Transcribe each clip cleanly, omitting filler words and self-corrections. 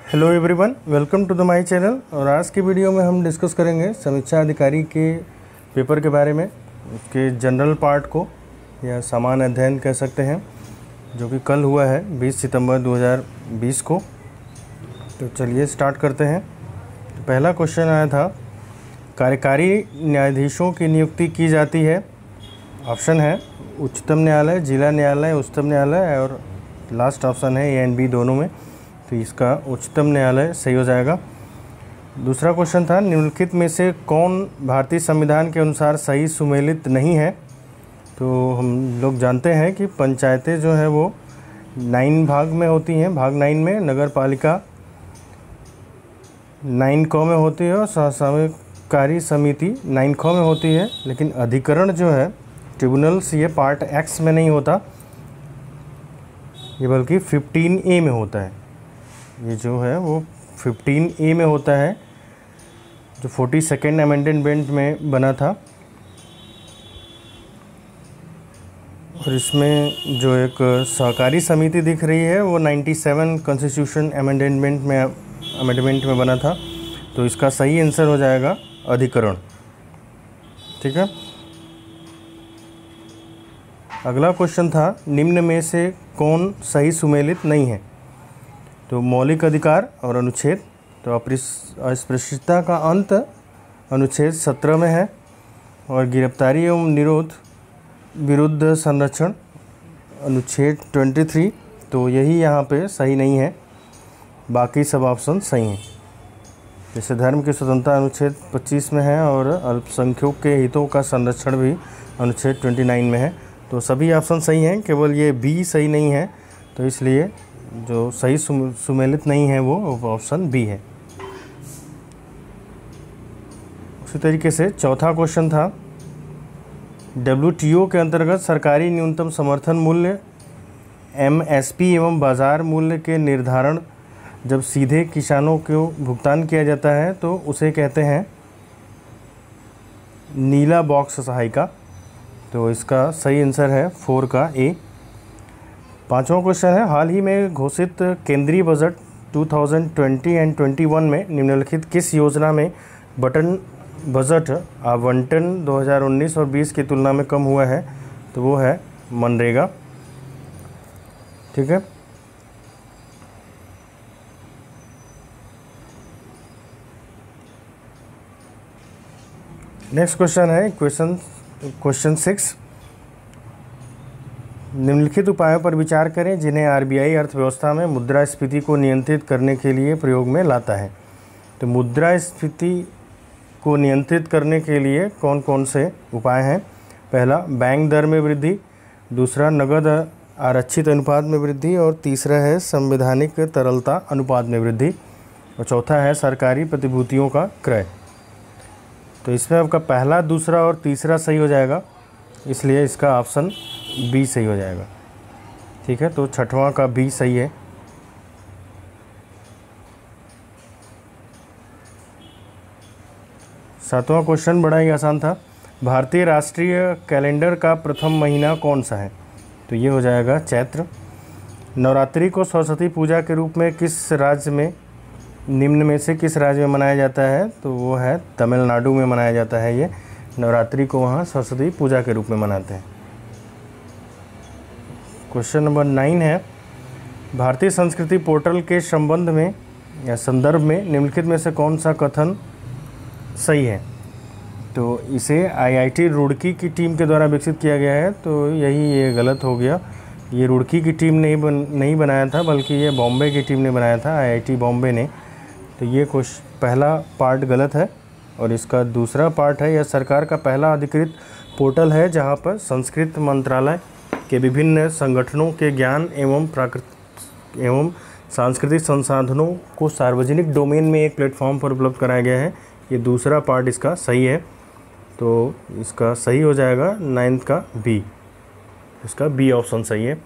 Hello everyone, welcome to the my channel. और आज की वीडियो में हम डिस्कस करेंगे समीक्षा अधिकारी के पेपर के बारे में, उसके जनरल पार्ट को या सामान्य अध्ययन कह सकते हैं, जो कि कल हुआ है 20 सितंबर 2020 को। तो चलिए स्टार्ट करते हैं। तो पहला क्वेश्चन आया था, कार्यकारी न्यायाधीशों की नियुक्ति की जाती है। ऑप्शन है उच्चतम न्यायालय, जिला न्यायालय, उच्चतम न्यायालय, और लास्ट ऑप्शन है ए एंड बी दोनों में। तो इसका उच्चतम न्यायालय सही हो जाएगा। दूसरा क्वेश्चन था, निम्नलिखित में से कौन भारतीय संविधान के अनुसार सही सुमेलित नहीं है। तो हम लोग जानते हैं कि पंचायतें जो है वो 9 भाग में होती हैं। भाग 9 में नगर पालिका 9 में होती है और सहकार्य समिति 9 में होती है। लेकिन अधिकरण जो है ट्रिब्यूनल्स, ये पार्ट एक्स में नहीं होता, ये बल्कि 15A में होता है। ये जो है वो 15A में होता है, जो 42nd अमेंडमेंट में बना था। और इसमें जो एक सहकारी समिति दिख रही है वो 97 कॉन्स्टिट्यूशन अमेंडमेंट में बना था। तो इसका सही आंसर हो जाएगा अधिकरण। ठीक है। अगला क्वेश्चन था, निम्न में से कौन सही सुमेलित नहीं है। तो मौलिक अधिकार और अनुच्छेद, तो अस्पृश्यता का अंत अनुच्छेद 17 में है, और गिरफ्तारी एवं निरोध विरुद्ध संरक्षण अनुच्छेद 23, तो यही यहाँ पे सही नहीं है। बाकी सब ऑप्शन सही हैं। जैसे धर्म की स्वतंत्रता अनुच्छेद 25 में है, और अल्पसंख्यकों के हितों का संरक्षण भी अनुच्छेद 29 में है। तो सभी ऑप्शन सही हैं, केवल ये बी सही नहीं है। तो इसलिए जो सही सुमेलित नहीं है वो ऑप्शन बी है। उसी तरीके से चौथा क्वेश्चन था, WTO के अंतर्गत सरकारी न्यूनतम समर्थन मूल्य MSP एवं बाज़ार मूल्य के निर्धारण जब सीधे किसानों को भुगतान किया जाता है तो उसे कहते हैं नीला बॉक्स सहायिका। तो इसका सही आंसर है 4 का ए। पांचवा क्वेश्चन है, हाल ही में घोषित केंद्रीय बजट 2020 एंड 21 में निम्नलिखित किस योजना में बजट आवंटन 2019 और 20 की तुलना में कम हुआ है। तो वो है मनरेगा। ठीक है। नेक्स्ट क्वेश्चन है क्वेश्चन 6, निम्नलिखित उपायों पर विचार करें जिन्हें RBI अर्थव्यवस्था में मुद्रास्फीति को नियंत्रित करने के लिए प्रयोग में लाता है। तो मुद्रास्फीति को नियंत्रित करने के लिए कौन कौन से उपाय हैं। पहला, बैंक दर में वृद्धि। दूसरा, नगद आरक्षित अनुपात में वृद्धि। और तीसरा है संवैधानिक तरलता अनुपात में वृद्धि। और चौथा है सरकारी प्रतिभूतियों का क्रय। तो इसमें आपका पहला, दूसरा और तीसरा सही हो जाएगा, इसलिए इसका ऑप्शन बी सही हो जाएगा। ठीक है। तो छठवां का बी सही है। सातवां क्वेश्चन बड़ा ही आसान था, भारतीय राष्ट्रीय कैलेंडर का प्रथम महीना कौन सा है। तो ये हो जाएगा चैत्र। नवरात्रि को सरस्वती पूजा के रूप में किस राज्य में, निम्न में से किस राज्य में मनाया जाता है। तो वो है तमिलनाडु में मनाया जाता है। ये नवरात्रि को वहाँ सरस्वती पूजा के रूप में मनाते हैं। क्वेश्चन नंबर 9 है, भारतीय संस्कृति पोर्टल के संबंध में या संदर्भ में निम्नलिखित में से कौन सा कथन सही है। तो इसे IIT रुड़की की टीम के द्वारा विकसित किया गया है। तो ये गलत हो गया। ये रुड़की की टीम नहीं बनाया था, बल्कि ये बॉम्बे की टीम ने बनाया था, IIT बॉम्बे ने। तो ये पहला पार्ट गलत है। और इसका दूसरा पार्ट है, यह सरकार का पहला अधिकृत पोर्टल है जहाँ पर संस्कृत मंत्रालय के विभिन्न संगठनों के ज्ञान एवं सांस्कृतिक संसाधनों को सार्वजनिक डोमेन में एक प्लेटफॉर्म पर उपलब्ध कराया गया है। ये दूसरा पार्ट इसका सही है। तो इसका सही हो जाएगा 9th का बी। इसका बी ऑप्शन सही है।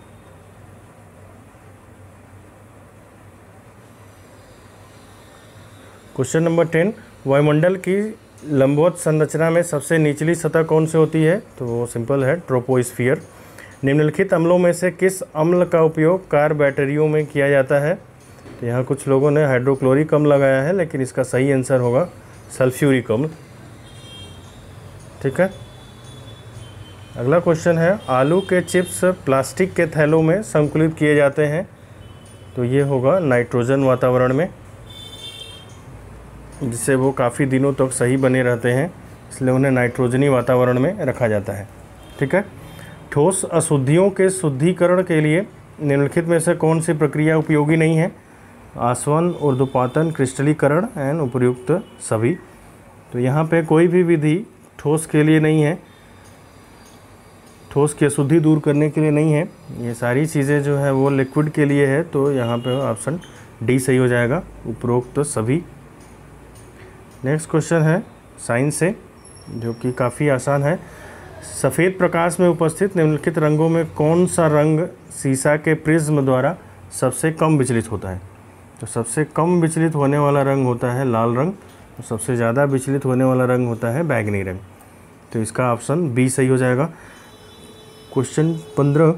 क्वेश्चन नंबर 10, वायुमंडल की लंबवत संरचना में सबसे निचली सतह कौन सी होती है। तो वो सिंपल है, ट्रोपोस्फियर। निम्नलिखित अम्लों में से किस अम्ल का उपयोग कार बैटरियों में किया जाता है। तो यहाँ कुछ लोगों ने हाइड्रोक्लोरिक अम्ल लगाया है, लेकिन इसका सही आंसर होगा सल्फ्यूरिक अम्ल। ठीक है। अगला क्वेश्चन है, आलू के चिप्स प्लास्टिक के थैलों में संकुलित किए जाते हैं, तो ये होगा नाइट्रोजन वातावरण में, जिससे वो काफ़ी दिनों तक सही बने रहते हैं, इसलिए उन्हें नाइट्रोजनी वातावरण में रखा जाता है। ठीक है। ठोस अशुद्धियों के शुद्धिकरण के लिए निम्नलिखित में से कौन सी प्रक्रिया उपयोगी नहीं है? आसवन, ऊर्ध्वपातन, क्रिस्टलीकरण एंड उपर्युक्त सभी। तो यहाँ पे कोई भी विधि ठोस के लिए नहीं है, ठोस की अशुद्धि दूर करने के लिए नहीं है। ये सारी चीज़ें जो है वो लिक्विड के लिए है, तो यहाँ पे ऑप्शन डी सही हो जाएगा, उपरोक्त सभी। नेक्स्ट क्वेश्चन है साइंस से, जो कि काफ़ी आसान है। सफ़ेद प्रकाश में उपस्थित निम्नलिखित रंगों में कौन सा रंग सीसा के प्रिज्म द्वारा सबसे कम विचलित होता है? तो सबसे कम विचलित होने वाला रंग होता है लाल रंग, और सबसे ज़्यादा विचलित होने वाला रंग होता है बैंगनी रंग। तो इसका ऑप्शन बी सही हो जाएगा। क्वेश्चन 15,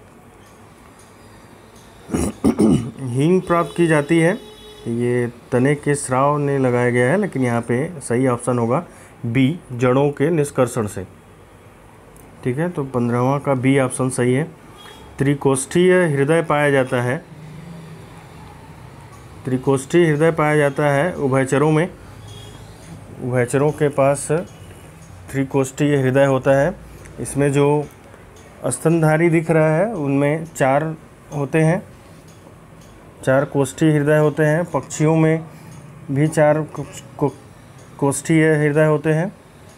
हींग प्राप्त की जाती है, ये तने के स्राव ने लगाया गया है, लेकिन यहाँ पे सही ऑप्शन होगा बी, जड़ों के निष्कर्षण से। ठीक है, तो 15वां का बी ऑप्शन सही है। त्रिकोष्ठीय हृदय पाया जाता है, त्रिकोष्ठीय हृदय पाया जाता है उभयचरों में, उभयचरों के पास त्रिकोष्ठीय हृदय होता है। इसमें जो स्तनधारी दिख रहा है उनमें 4 होते हैं, 4 कोष्ठीय हृदय होते हैं। पक्षियों में भी 4 कोष्ठीय हृदय होते हैं,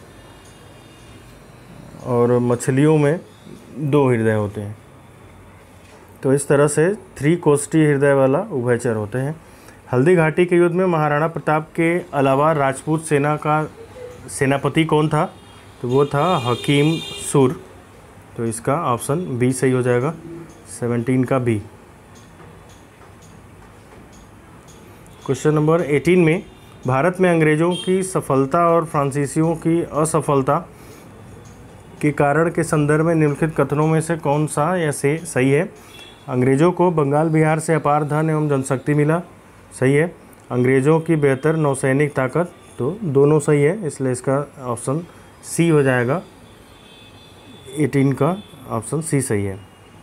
और मछलियों में 2 हृदय होते हैं। तो इस तरह से 3 कोष्ठीय हृदय वाला उभयचर होते हैं। हल्दी घाटी के युद्ध में महाराणा प्रताप के अलावा राजपूत सेना का सेनापति कौन था? तो वो था हकीम सुर। तो इसका ऑप्शन बी सही हो जाएगा, 17 का बी। क्वेश्चन नंबर 18 में, भारत में अंग्रेज़ों की सफलता और फ्रांसीसियों की असफलता के कारण के संदर्भ में निम्नलिखित कथनों में से कौन सा या से सही है? अंग्रेज़ों को बंगाल बिहार से अपार धन एवं जनशक्ति मिला, सही है। अंग्रेज़ों की बेहतर नौसैनिक ताकत, तो दोनों सही है, इसलिए इसका ऑप्शन सी हो जाएगा, 18 का ऑप्शन सी सही है।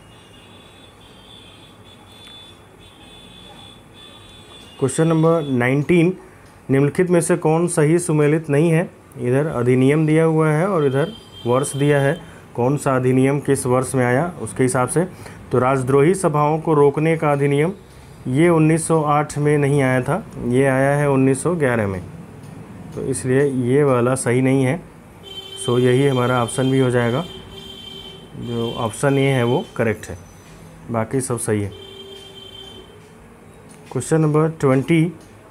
क्वेश्चन नंबर 19, निम्नलिखित में से कौन सही सुमेलित नहीं है? इधर अधिनियम दिया हुआ है और इधर वर्ष दिया है, कौन सा अधिनियम किस वर्ष में आया उसके हिसाब से। तो राजद्रोही सभाओं को रोकने का अधिनियम ये 1908 में नहीं आया था, ये आया है 1911 में, तो इसलिए ये वाला सही नहीं है। सो यही हमारा ऑप्शन भी हो जाएगा, जो ऑप्शन ए है वो करेक्ट है, बाकी सब सही है। क्वेश्चन नंबर 20,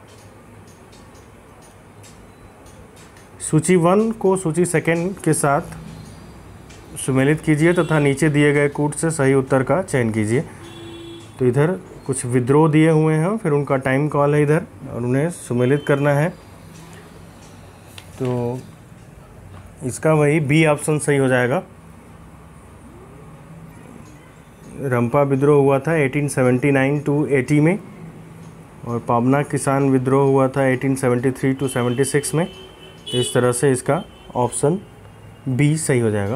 सूची 1 को सूची 2 के साथ सुमेलित कीजिए तथा नीचे दिए गए कूट से सही उत्तर का चयन कीजिए। तो इधर कुछ विद्रोह दिए हुए हैं, फिर उनका टाइम कॉल है इधर, और उन्हें सुमेलित करना है। तो इसका वही बी ऑप्शन सही हो जाएगा। रंपा विद्रोह हुआ था 1879 टू 80 में, और पाबना किसान विद्रोह हुआ था 1873 टू 76 में। इस तरह से इसका ऑप्शन बी सही हो जाएगा।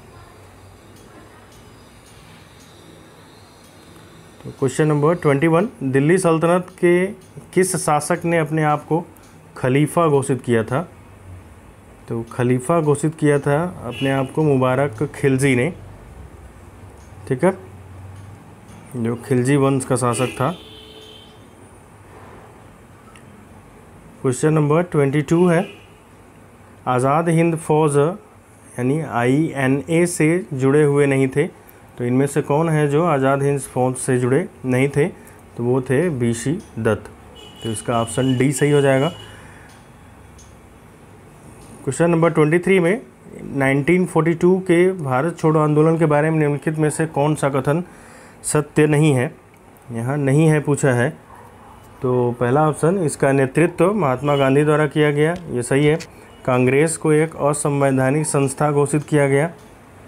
तो क्वेश्चन नंबर 21, दिल्ली सल्तनत के किस शासक ने अपने आप को खलीफा घोषित किया था? तो खलीफा घोषित किया था अपने आप को मुबारक खिलजी ने। ठीक है, जो खिलजी वंश का शासक था। क्वेश्चन नंबर 22 है, आज़ाद हिंद फौज यानी INA से जुड़े हुए नहीं थे, तो इनमें से कौन है जो आज़ाद हिंद फौज से जुड़े नहीं थे? तो वो थे BC दत्त। तो इसका ऑप्शन डी सही हो जाएगा। क्वेश्चन नंबर 23 में 1942 के भारत छोड़ो आंदोलन के बारे में निम्नलिखित में से कौन सा कथन सत्य नहीं है? यहाँ नहीं है पूछा है, तो पहला ऑप्शन, इसका नेतृत्व महात्मा गांधी द्वारा किया गया, ये सही है। कांग्रेस को एक असंवैधानिक संस्था घोषित किया गया,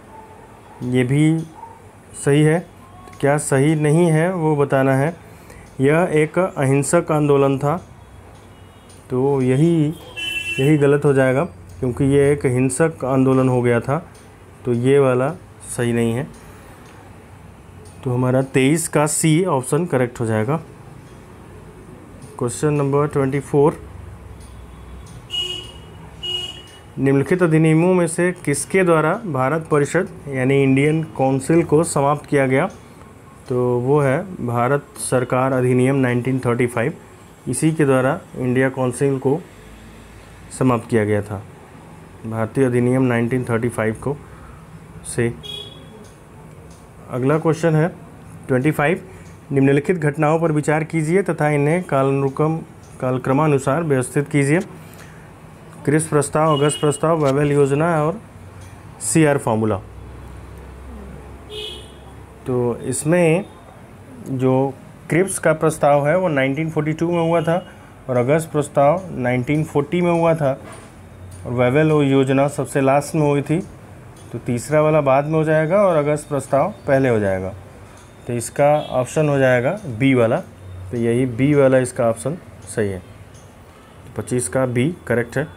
ये भी सही है। क्या सही नहीं है वो बताना है। यह एक अहिंसक आंदोलन था, तो यही गलत हो जाएगा क्योंकि ये एक हिंसक आंदोलन हो गया था, तो ये वाला सही नहीं है। तो हमारा 23 का सी ऑप्शन करेक्ट हो जाएगा। क्वेश्चन नंबर 24, निम्नलिखित अधिनियमों में से किसके द्वारा भारत परिषद यानी इंडियन काउंसिल को समाप्त किया गया? तो वो है भारत सरकार अधिनियम 1935। इसी के द्वारा इंडिया काउंसिल को समाप्त किया गया था, भारतीय अधिनियम 1935 को से। अगला क्वेश्चन है 25, निम्नलिखित घटनाओं पर विचार कीजिए तथा इन्हें कालक्रमानुसार व्यवस्थित कीजिए। क्रिप्स प्रस्ताव, अगस्त प्रस्ताव, वेबल योजना और सीआर फार्मूला। तो इसमें जो क्रिप्स का प्रस्ताव है वो 1942 में हुआ था और अगस्त प्रस्ताव 1940 में हुआ था और वेबल योजना सबसे लास्ट में हुई थी, तो तीसरा वाला बाद में हो जाएगा और अगस्त प्रस्ताव पहले हो जाएगा। तो इसका ऑप्शन हो जाएगा बी वाला, तो यही बी वाला इसका ऑप्शन सही है। 25 का बी करेक्ट है।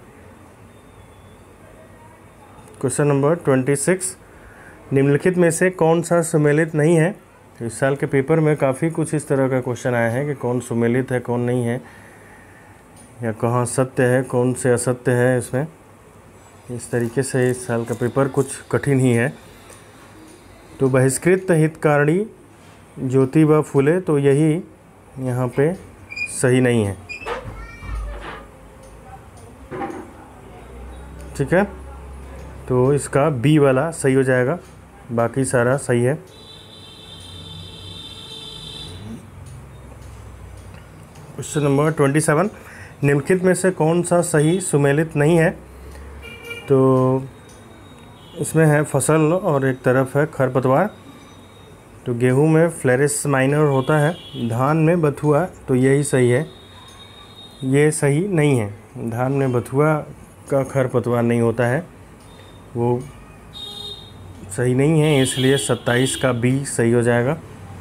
क्वेश्चन नंबर 26, निम्नलिखित में से कौन सा सुमेलित नहीं है? तो इस साल के पेपर में काफ़ी कुछ इस तरह का क्वेश्चन आया है कि कौन सुमेलित है कौन नहीं है, या कहाँ सत्य है कौन से असत्य है। इसमें इस तरीके से इस साल का पेपर कुछ कठिन ही है। तो बहिष्कृत हितकारिणी ज्योतिबा फुले, तो यही यहाँ पे सही नहीं है। ठीक है, तो इसका बी वाला सही हो जाएगा, बाकी सारा सही है। क्वेश्चन नंबर 27, निम्नलिखित में से कौन सा सही सुमेलित नहीं है? तो इसमें है फसल और एक तरफ है खरपतवार। तो गेहूं में फ्लोरेस माइनर होता है, धान में बथुआ, तो यही सही है। ये सही नहीं है, धान में बथुआ का खरपतवार नहीं होता है, वो सही नहीं है, इसलिए 27 का बी सही हो जाएगा।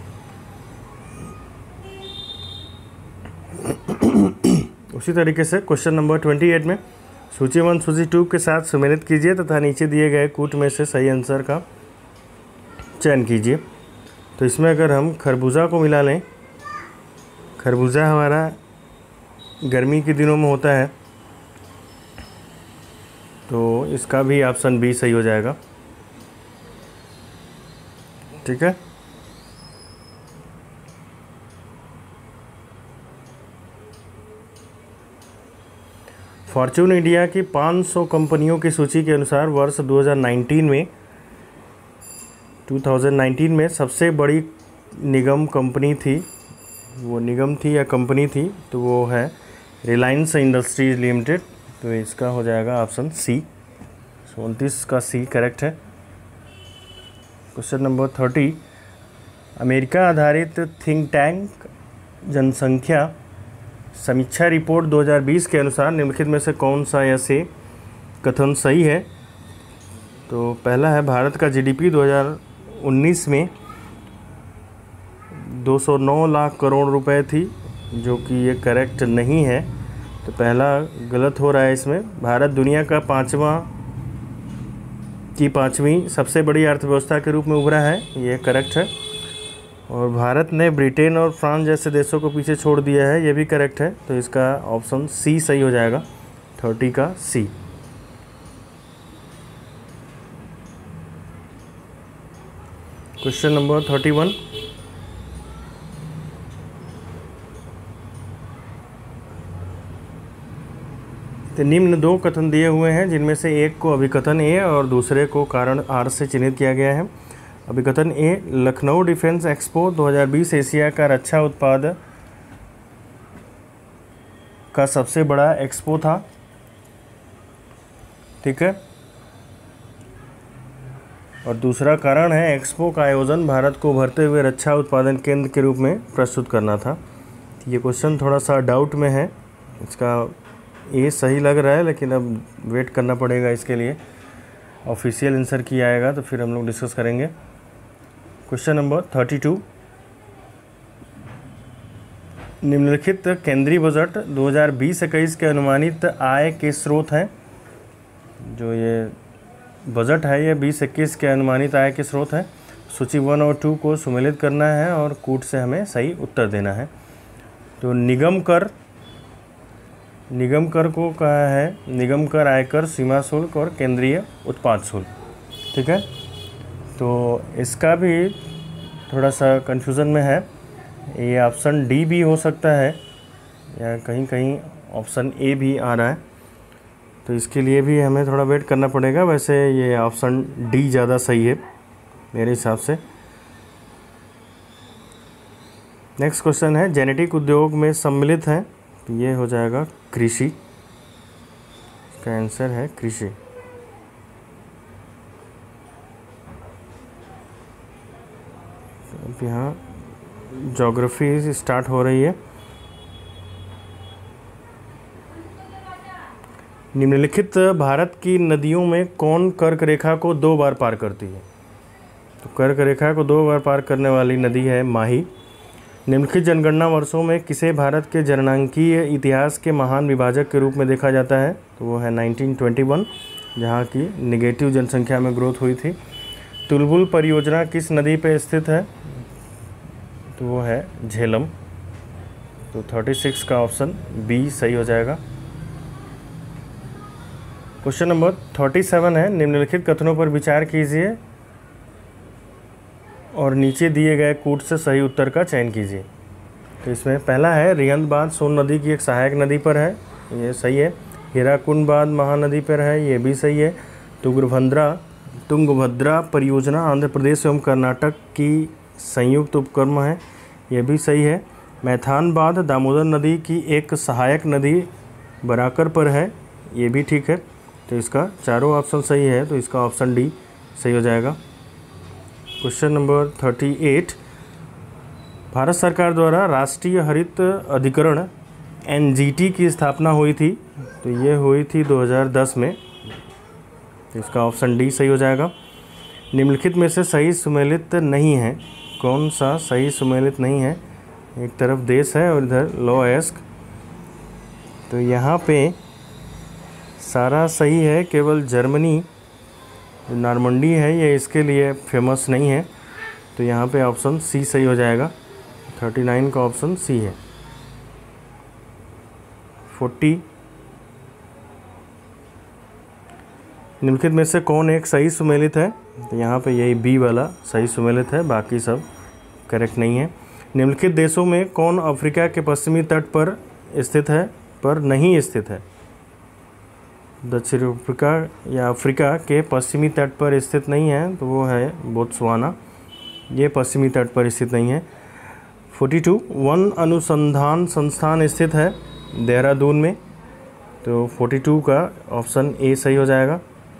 उसी तरीके से क्वेश्चन नंबर 28 में सूची 1 सूची 2 के साथ सुमेलित कीजिए तथा नीचे दिए गए कूट में से सही आंसर का चयन कीजिए। तो इसमें अगर हम खरबूजा को मिला लें, खरबूजा हमारा गर्मी के दिनों में होता है, तो इसका भी ऑप्शन बी सही हो जाएगा। ठीक है, फॉर्च्यून इंडिया की 500 कंपनियों की सूची के अनुसार वर्ष 2019 में सबसे बड़ी निगम कंपनी थी, वो निगम थी या कंपनी थी, तो वो है रिलायंस इंडस्ट्रीज लिमिटेड। तो इसका हो जाएगा ऑप्शन सी, 29 का सी करेक्ट है। क्वेश्चन नंबर 30, अमेरिका आधारित थिंक टैंक जनसंख्या समीक्षा रिपोर्ट 2020 के अनुसार निम्नलिखित में से कौन सा ऐसे कथन सही है? तो पहला है भारत का जीडीपी 2019 में 209 लाख करोड़ रुपए थी, जो कि ये करेक्ट नहीं है, तो पहला गलत हो रहा है इसमें। भारत दुनिया का पाँचवीं सबसे बड़ी अर्थव्यवस्था के रूप में उभरा है, ये करेक्ट है। और भारत ने ब्रिटेन और फ्रांस जैसे देशों को पीछे छोड़ दिया है, ये भी करेक्ट है, तो इसका ऑप्शन सी सही हो जाएगा, 30 का सी। क्वेश्चन नंबर 31, तो निम्न दो कथन दिए हुए हैं जिनमें से एक को अभिकथन ए और दूसरे को कारण आर से चिन्हित किया गया है। अभिकथन A, Lucknow defence expo 2020 Asia का रक्षा उत्पाद का सबसे बड़ा एक्सपो था। ठीक है, और दूसरा कारण है एक्सपो का आयोजन भारत को उभरते हुए रक्षा उत्पादन केंद्र के रूप में प्रस्तुत करना था। ये क्वेश्चन थोड़ा सा डाउट में है, इसका ये सही लग रहा है, लेकिन अब वेट करना पड़ेगा इसके लिए, ऑफिशियल आंसर की आएगा तो फिर हम लोग डिस्कस करेंगे। क्वेश्चन नंबर 32, निम्नलिखित केंद्रीय बजट 2020-21 के अनुमानित आय के स्रोत हैं। जो ये बजट है ये 20-21 के अनुमानित आय के स्रोत हैं। सूची 1 और 2 को सुमेलित करना है और कूट से हमें सही उत्तर देना है। तो निगम कर को कहा है निगम कर, आयकर, सीमा शुल्क और केंद्रीय उत्पाद शुल्क। ठीक है, तो इसका भी थोड़ा सा कन्फ्यूज़न में है। ये ऑप्शन डी भी हो सकता है या कहीं कहीं ऑप्शन ए भी आ रहा है, तो इसके लिए भी हमें थोड़ा वेट करना पड़ेगा। वैसे ये ऑप्शन डी ज़्यादा सही है मेरे हिसाब से। नेक्स्ट क्वेश्चन है, जेनेटिक उद्योग में सम्मिलित है, तो ये हो जाएगा कृषि। इसका आंसर है कृषि। अब यहाँ ज्योग्राफी स्टार्ट हो रही है। निम्नलिखित भारत की नदियों में कौन कर्क रेखा को 2 बार पार करती है? तो कर्क रेखा को 2 बार पार करने वाली नदी है माही। निम्नलिखित जनगणना वर्षों में किसे भारत के जननांकीय इतिहास के महान विभाजक के रूप में देखा जाता है? तो वो है 1921, जहाँ की निगेटिव जनसंख्या में ग्रोथ हुई थी। तुलबुल परियोजना किस नदी पर स्थित है? तो वो है झेलम। तो 36 का ऑप्शन बी सही हो जाएगा। क्वेश्चन नंबर 37 है, निम्नलिखित कथनों पर विचार कीजिए और नीचे दिए गए कूट से सही उत्तर का चयन कीजिए। तो इसमें पहला है, रिहंद बांध सोन नदी की एक सहायक नदी पर है, ये सही है। हीराकुंड बांध महानदी पर है, ये भी सही है। तुंगभद्रा परियोजना आंध्र प्रदेश एवं कर्नाटक की संयुक्त उपक्रम है, ये भी सही है। मैथान बांध दामोदर नदी की एक सहायक नदी बराकर पर है, ये भी ठीक है। तो इसका चारों ऑप्शन सही है, तो इसका ऑप्शन डी सही हो जाएगा। क्वेश्चन नंबर 38, भारत सरकार द्वारा राष्ट्रीय हरित अधिकरण NGT की स्थापना हुई थी, तो ये हुई थी 2010 में। तो इसका ऑप्शन डी सही हो जाएगा। निम्नलिखित में से सही सुमेलित नहीं है, कौन सा सही सुमेलित नहीं है? एक तरफ देश है और इधर लोएस्क। तो यहाँ पे सारा सही है, केवल जर्मनी जो नॉर्मंडी है ये इसके लिए फेमस नहीं है, तो यहाँ पे ऑप्शन सी सही हो जाएगा। 39 का ऑप्शन सी है। 40, निम्नलिखित में से कौन एक सही सुमेलित है? तो यहाँ पे यही बी वाला सही सुमेलित है, बाकी सब करेक्ट नहीं है। निम्नलिखित देशों में कौन अफ्रीका के पश्चिमी तट पर स्थित है पर नहीं स्थित है? दक्षिण अफ्रीका या अफ्रीका के पश्चिमी तट पर स्थित नहीं है, तो वो है बोत्सवाना, ये पश्चिमी तट पर स्थित नहीं है। 42, वन अनुसंधान संस्थान स्थित है देहरादून में, तो 42 का ऑप्शन ए सही हो जाएगा।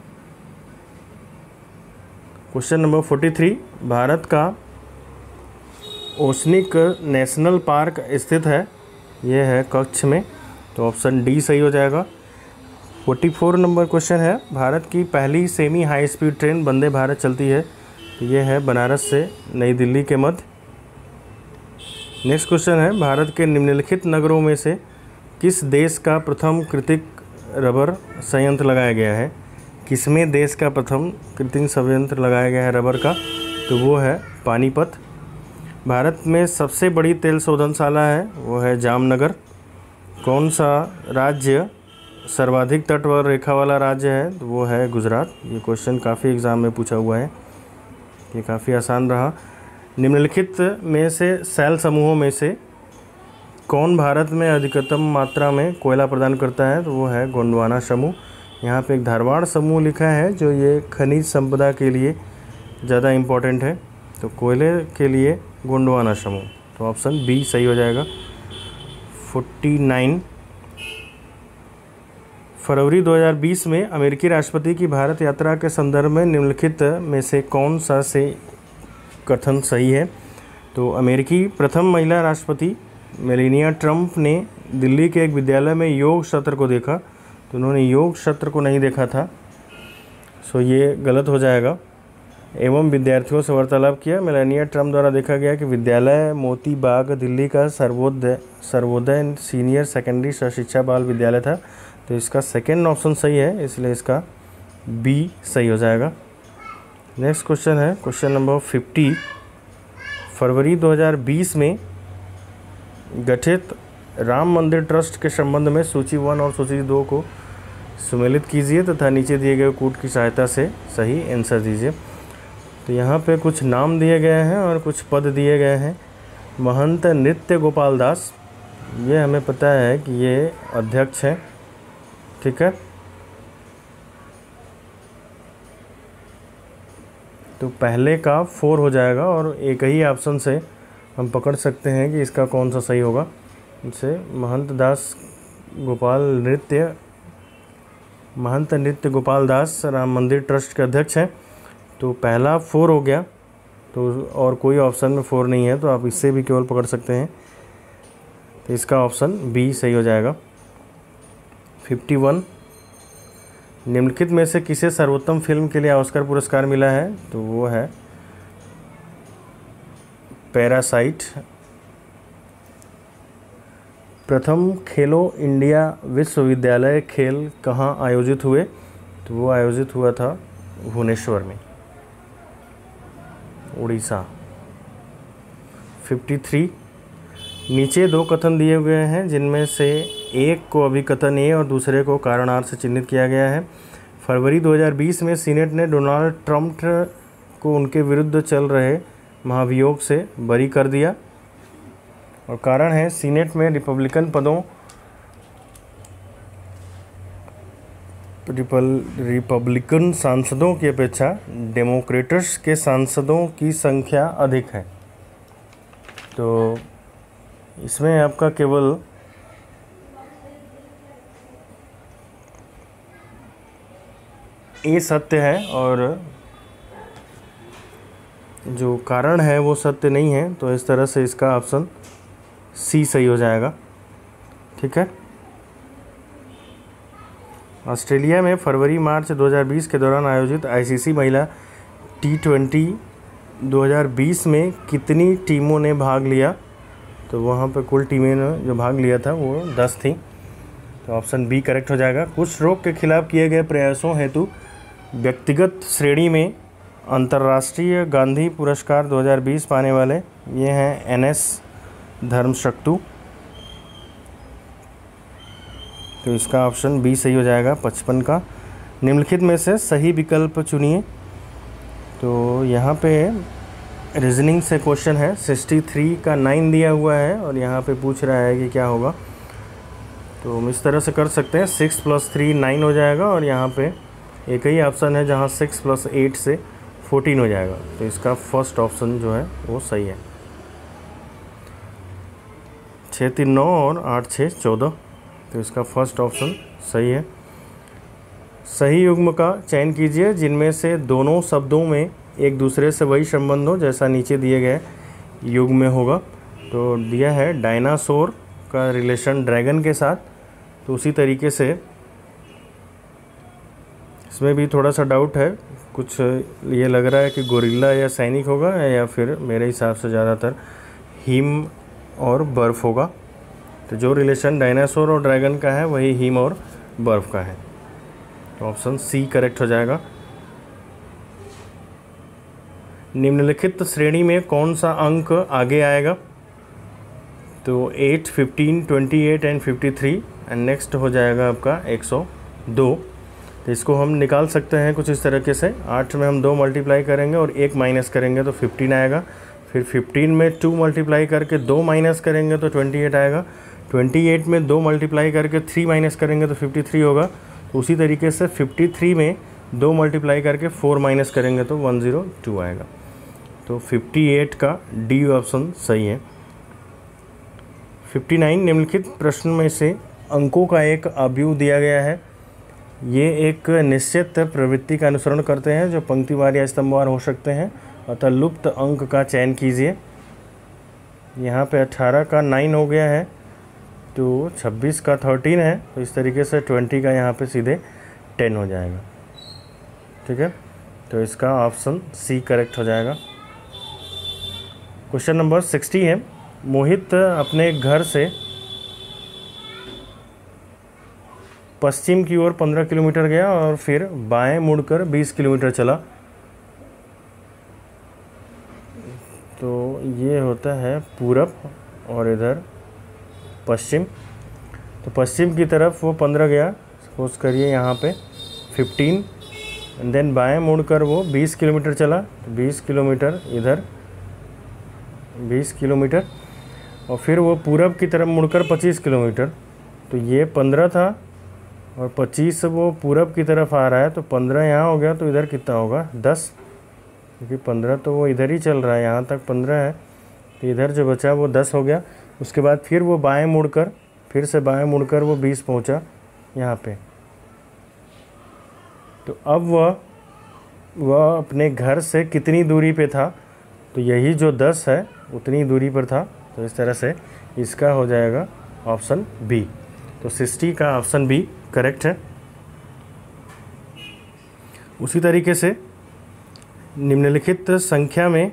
क्वेश्चन नंबर 43, भारत का ओसनिक नेशनल पार्क स्थित है, ये है कच्छ में, तो ऑप्शन डी सही हो जाएगा। 44 नंबर क्वेश्चन है, भारत की पहली semi high speed train Vande Bharat चलती है, तो ये है बनारस से नई दिल्ली के मध्य। नेक्स्ट क्वेश्चन है, भारत के निम्नलिखित नगरों में से किस देश का प्रथम कृत्रिम रबर संयंत्र लगाया गया है? किसमें देश का प्रथम कृत्रिम संयंत्र लगाया गया है रबर का? तो वो है पानीपत। भारत में सबसे बड़ी तेल शोधनशाला है, वो है जामनगर। कौन सा राज्य सर्वाधिक तटवर्ती रेखा वाला राज्य है? तो वो है गुजरात। ये क्वेश्चन काफ़ी एग्ज़ाम में पूछा हुआ है, ये काफ़ी आसान रहा। निम्नलिखित में से सेल समूहों में से कौन भारत में अधिकतम मात्रा में कोयला प्रदान करता है? तो वो है गोंडवाना समूह। यहाँ पे एक धारवाड़ समूह लिखा है जो ये खनिज संपदा के लिए ज़्यादा इम्पोर्टेंट है, तो कोयले के लिए गोंडवाना समूह, तो ऑप्शन बी सही हो जाएगा। 49, फरवरी 2020 में अमेरिकी राष्ट्रपति की भारत यात्रा के संदर्भ में निम्नलिखित में से कौन सा से कथन सही है? तो अमेरिकी प्रथम महिला राष्ट्रपति मेलानिया ट्रंप ने दिल्ली के एक विद्यालय में योग सत्र को देखा, तो उन्होंने योग सत्र को नहीं देखा था, सो ये गलत हो जाएगा। एवं विद्यार्थियों से वार्तालाप किया। मेलानिया ट्रम्प द्वारा देखा गया कि विद्यालय मोती बाग दिल्ली का सर्वोदय सीनियर सेकेंडरी शिक्षा बाल विद्यालय था। तो इसका सेकेंड ऑप्शन सही है, इसलिए इसका बी सही हो जाएगा। नेक्स्ट क्वेश्चन है क्वेश्चन नंबर 50। फरवरी 2020 में गठित राम मंदिर ट्रस्ट के संबंध में सूची 1 और सूची 2 को सुमेलित कीजिए तथा नीचे दिए गए कूट की सहायता से सही आंसर दीजिए। तो यहाँ पे कुछ नाम दिए गए हैं और कुछ पद दिए गए हैं। महंत नृत्य गोपाल दास, ये हमें पता है कि ये अध्यक्ष हैं, ठीक है। तो पहले का 4 हो जाएगा और एक ही ऑप्शन से हम पकड़ सकते हैं कि इसका कौन सा सही होगा। इसे महंत नृत्य गोपाल दास राम मंदिर ट्रस्ट के अध्यक्ष हैं। तो पहला 4 हो गया, तो और कोई ऑप्शन में 4 नहीं है, तो आप इससे भी केवल पकड़ सकते हैं। तो इसका ऑप्शन बी सही हो जाएगा। 51। निम्नलिखित में से किसे सर्वोत्तम फिल्म के लिए ऑस्कर पुरस्कार मिला है? तो वो है पैरासाइट। प्रथम खेलो इंडिया विश्वविद्यालय खेल कहाँ आयोजित हुए? तो वो आयोजित हुआ था भुवनेश्वर में, उड़ीसा। 53। नीचे 2 कथन दिए हुए हैं जिनमें से एक को अभिकथन ए और दूसरे को कारणार्थ से चिन्हित किया गया है। फरवरी 2020 में सीनेट ने डोनाल्ड ट्रंप को उनके विरुद्ध चल रहे महाभियोग से बरी कर दिया, और कारण है सीनेट में रिपब्लिकन सांसदों की अपेक्षा डेमोक्रेट्स के सांसदों की संख्या अधिक है। तो इसमें आपका केवल ए सत्य है और जो कारण है वो सत्य नहीं है, तो इस तरह से इसका ऑप्शन सी सही हो जाएगा, ठीक है। ऑस्ट्रेलिया में फरवरी-मार्च 2020 के दौरान आयोजित आईसीसी महिला T20 2020 में कितनी टीमों ने भाग लिया? तो वहाँ पर कुल टीमें ने जो भाग लिया था वो 10 थी। तो ऑप्शन बी करेक्ट हो जाएगा। कुष्ठ रोग के खिलाफ किए गए प्रयासों हेतु व्यक्तिगत श्रेणी में अंतर्राष्ट्रीय गांधी पुरस्कार 2020 पाने वाले ये हैं NS धर्मशक्तु। तो इसका ऑप्शन बी सही हो जाएगा 55 का। निम्नलिखित में से सही विकल्प चुनिए। तो यहाँ पे रीजनिंग से क्वेश्चन है। 63 का 9 दिया हुआ है और यहाँ पे पूछ रहा है कि क्या होगा। तो हम इस तरह से कर सकते हैं, 6 + 3 9 हो जाएगा और यहाँ पे एक ही ऑप्शन है जहाँ 6 + 8 से 14 हो जाएगा। तो इसका फर्स्ट ऑप्शन जो है वो सही है। 6 3 9 और 8 6 14। तो इसका फर्स्ट ऑप्शन सही है। सही युग्म का चयन कीजिए जिनमें से दोनों शब्दों में एक दूसरे से वही संबंध हो जैसा नीचे दिए गए युग्म में होगा। तो दिया है डायनासोर का रिलेशन ड्रैगन के साथ, तो उसी तरीके से इसमें भी थोड़ा सा डाउट है। कुछ ये लग रहा है कि गोरिल्ला या सैनिक होगा या फिर मेरे हिसाब से ज़्यादातर हिम और बर्फ़ होगा। तो जो रिलेशन डायनासोर और ड्रैगन का है वही हिम और बर्फ़ का है। तो ऑप्शन सी करेक्ट हो जाएगा। निम्नलिखित श्रेणी में कौन सा अंक आगे आएगा? तो 8 15 28 एंड 53 एंड नेक्स्ट हो जाएगा आपका 102। तो इसको हम निकाल सकते हैं कुछ इस तरीके से। 8 में हम 2 मल्टीप्लाई करेंगे और 1 माइनस करेंगे तो 15 आएगा। फिर 15 में 2 मल्टीप्लाई करके 2 माइनस करेंगे तो 28 आएगा। 28 में 2 मल्टीप्लाई करके 3 माइनस करेंगे तो 53 होगा। तो उसी तरीके से 53 में 2 मल्टीप्लाई करके 4 माइनस करेंगे तो 102 आएगा। तो 58 का डी ऑप्शन सही है। 59 निम्नलिखित प्रश्न में से अंकों का एक अवयव दिया गया है। ये एक निश्चित प्रवृत्ति का अनुसरण करते हैं जो पंक्तिवार या स्तंभवार हो सकते हैं, अतः लुप्त अंक का चयन कीजिए। यहाँ पे 18 का 9 हो गया है, तो 26 का 13 है, तो इस तरीके से 20 का यहाँ पे सीधे 10 हो जाएगा। ठीक है, तो इसका ऑप्शन सी करेक्ट हो जाएगा। क्वेश्चन नंबर 60 है, मोहित अपने घर से पश्चिम की ओर 15 किलोमीटर गया और फिर बाएं मुड़कर 20 किलोमीटर चला। तो ये होता है पूरब और इधर पश्चिम। तो पश्चिम की तरफ वो 15 गया, सपोज करिए यहाँ पे 15, एंड देन बाएं मुड़कर वो 20 किलोमीटर चला। तो 20 किलोमीटर इधर 20 किलोमीटर, और फिर वो पूरब की तरफ मुड़कर 25 किलोमीटर। तो ये 15 था और 25 वो पूरब की तरफ आ रहा है, तो 15 यहाँ हो गया, तो इधर कितना होगा 10, क्योंकि 15 तो वो इधर ही चल रहा है, यहाँ तक 15 है, तो इधर जो बचा वो 10 हो गया। उसके बाद फिर वो बाएं मुड़कर, फिर से बाएं मुड़कर वो 20 पहुँचा यहाँ पे। तो अब वह अपने घर से कितनी दूरी पे था, तो यही जो 10 है उतनी दूरी पर था। तो इस तरह से इसका हो जाएगा ऑप्शन बी। तो 60 का ऑप्शन बी करेक्ट है। उसी तरीके से निम्नलिखित संख्या में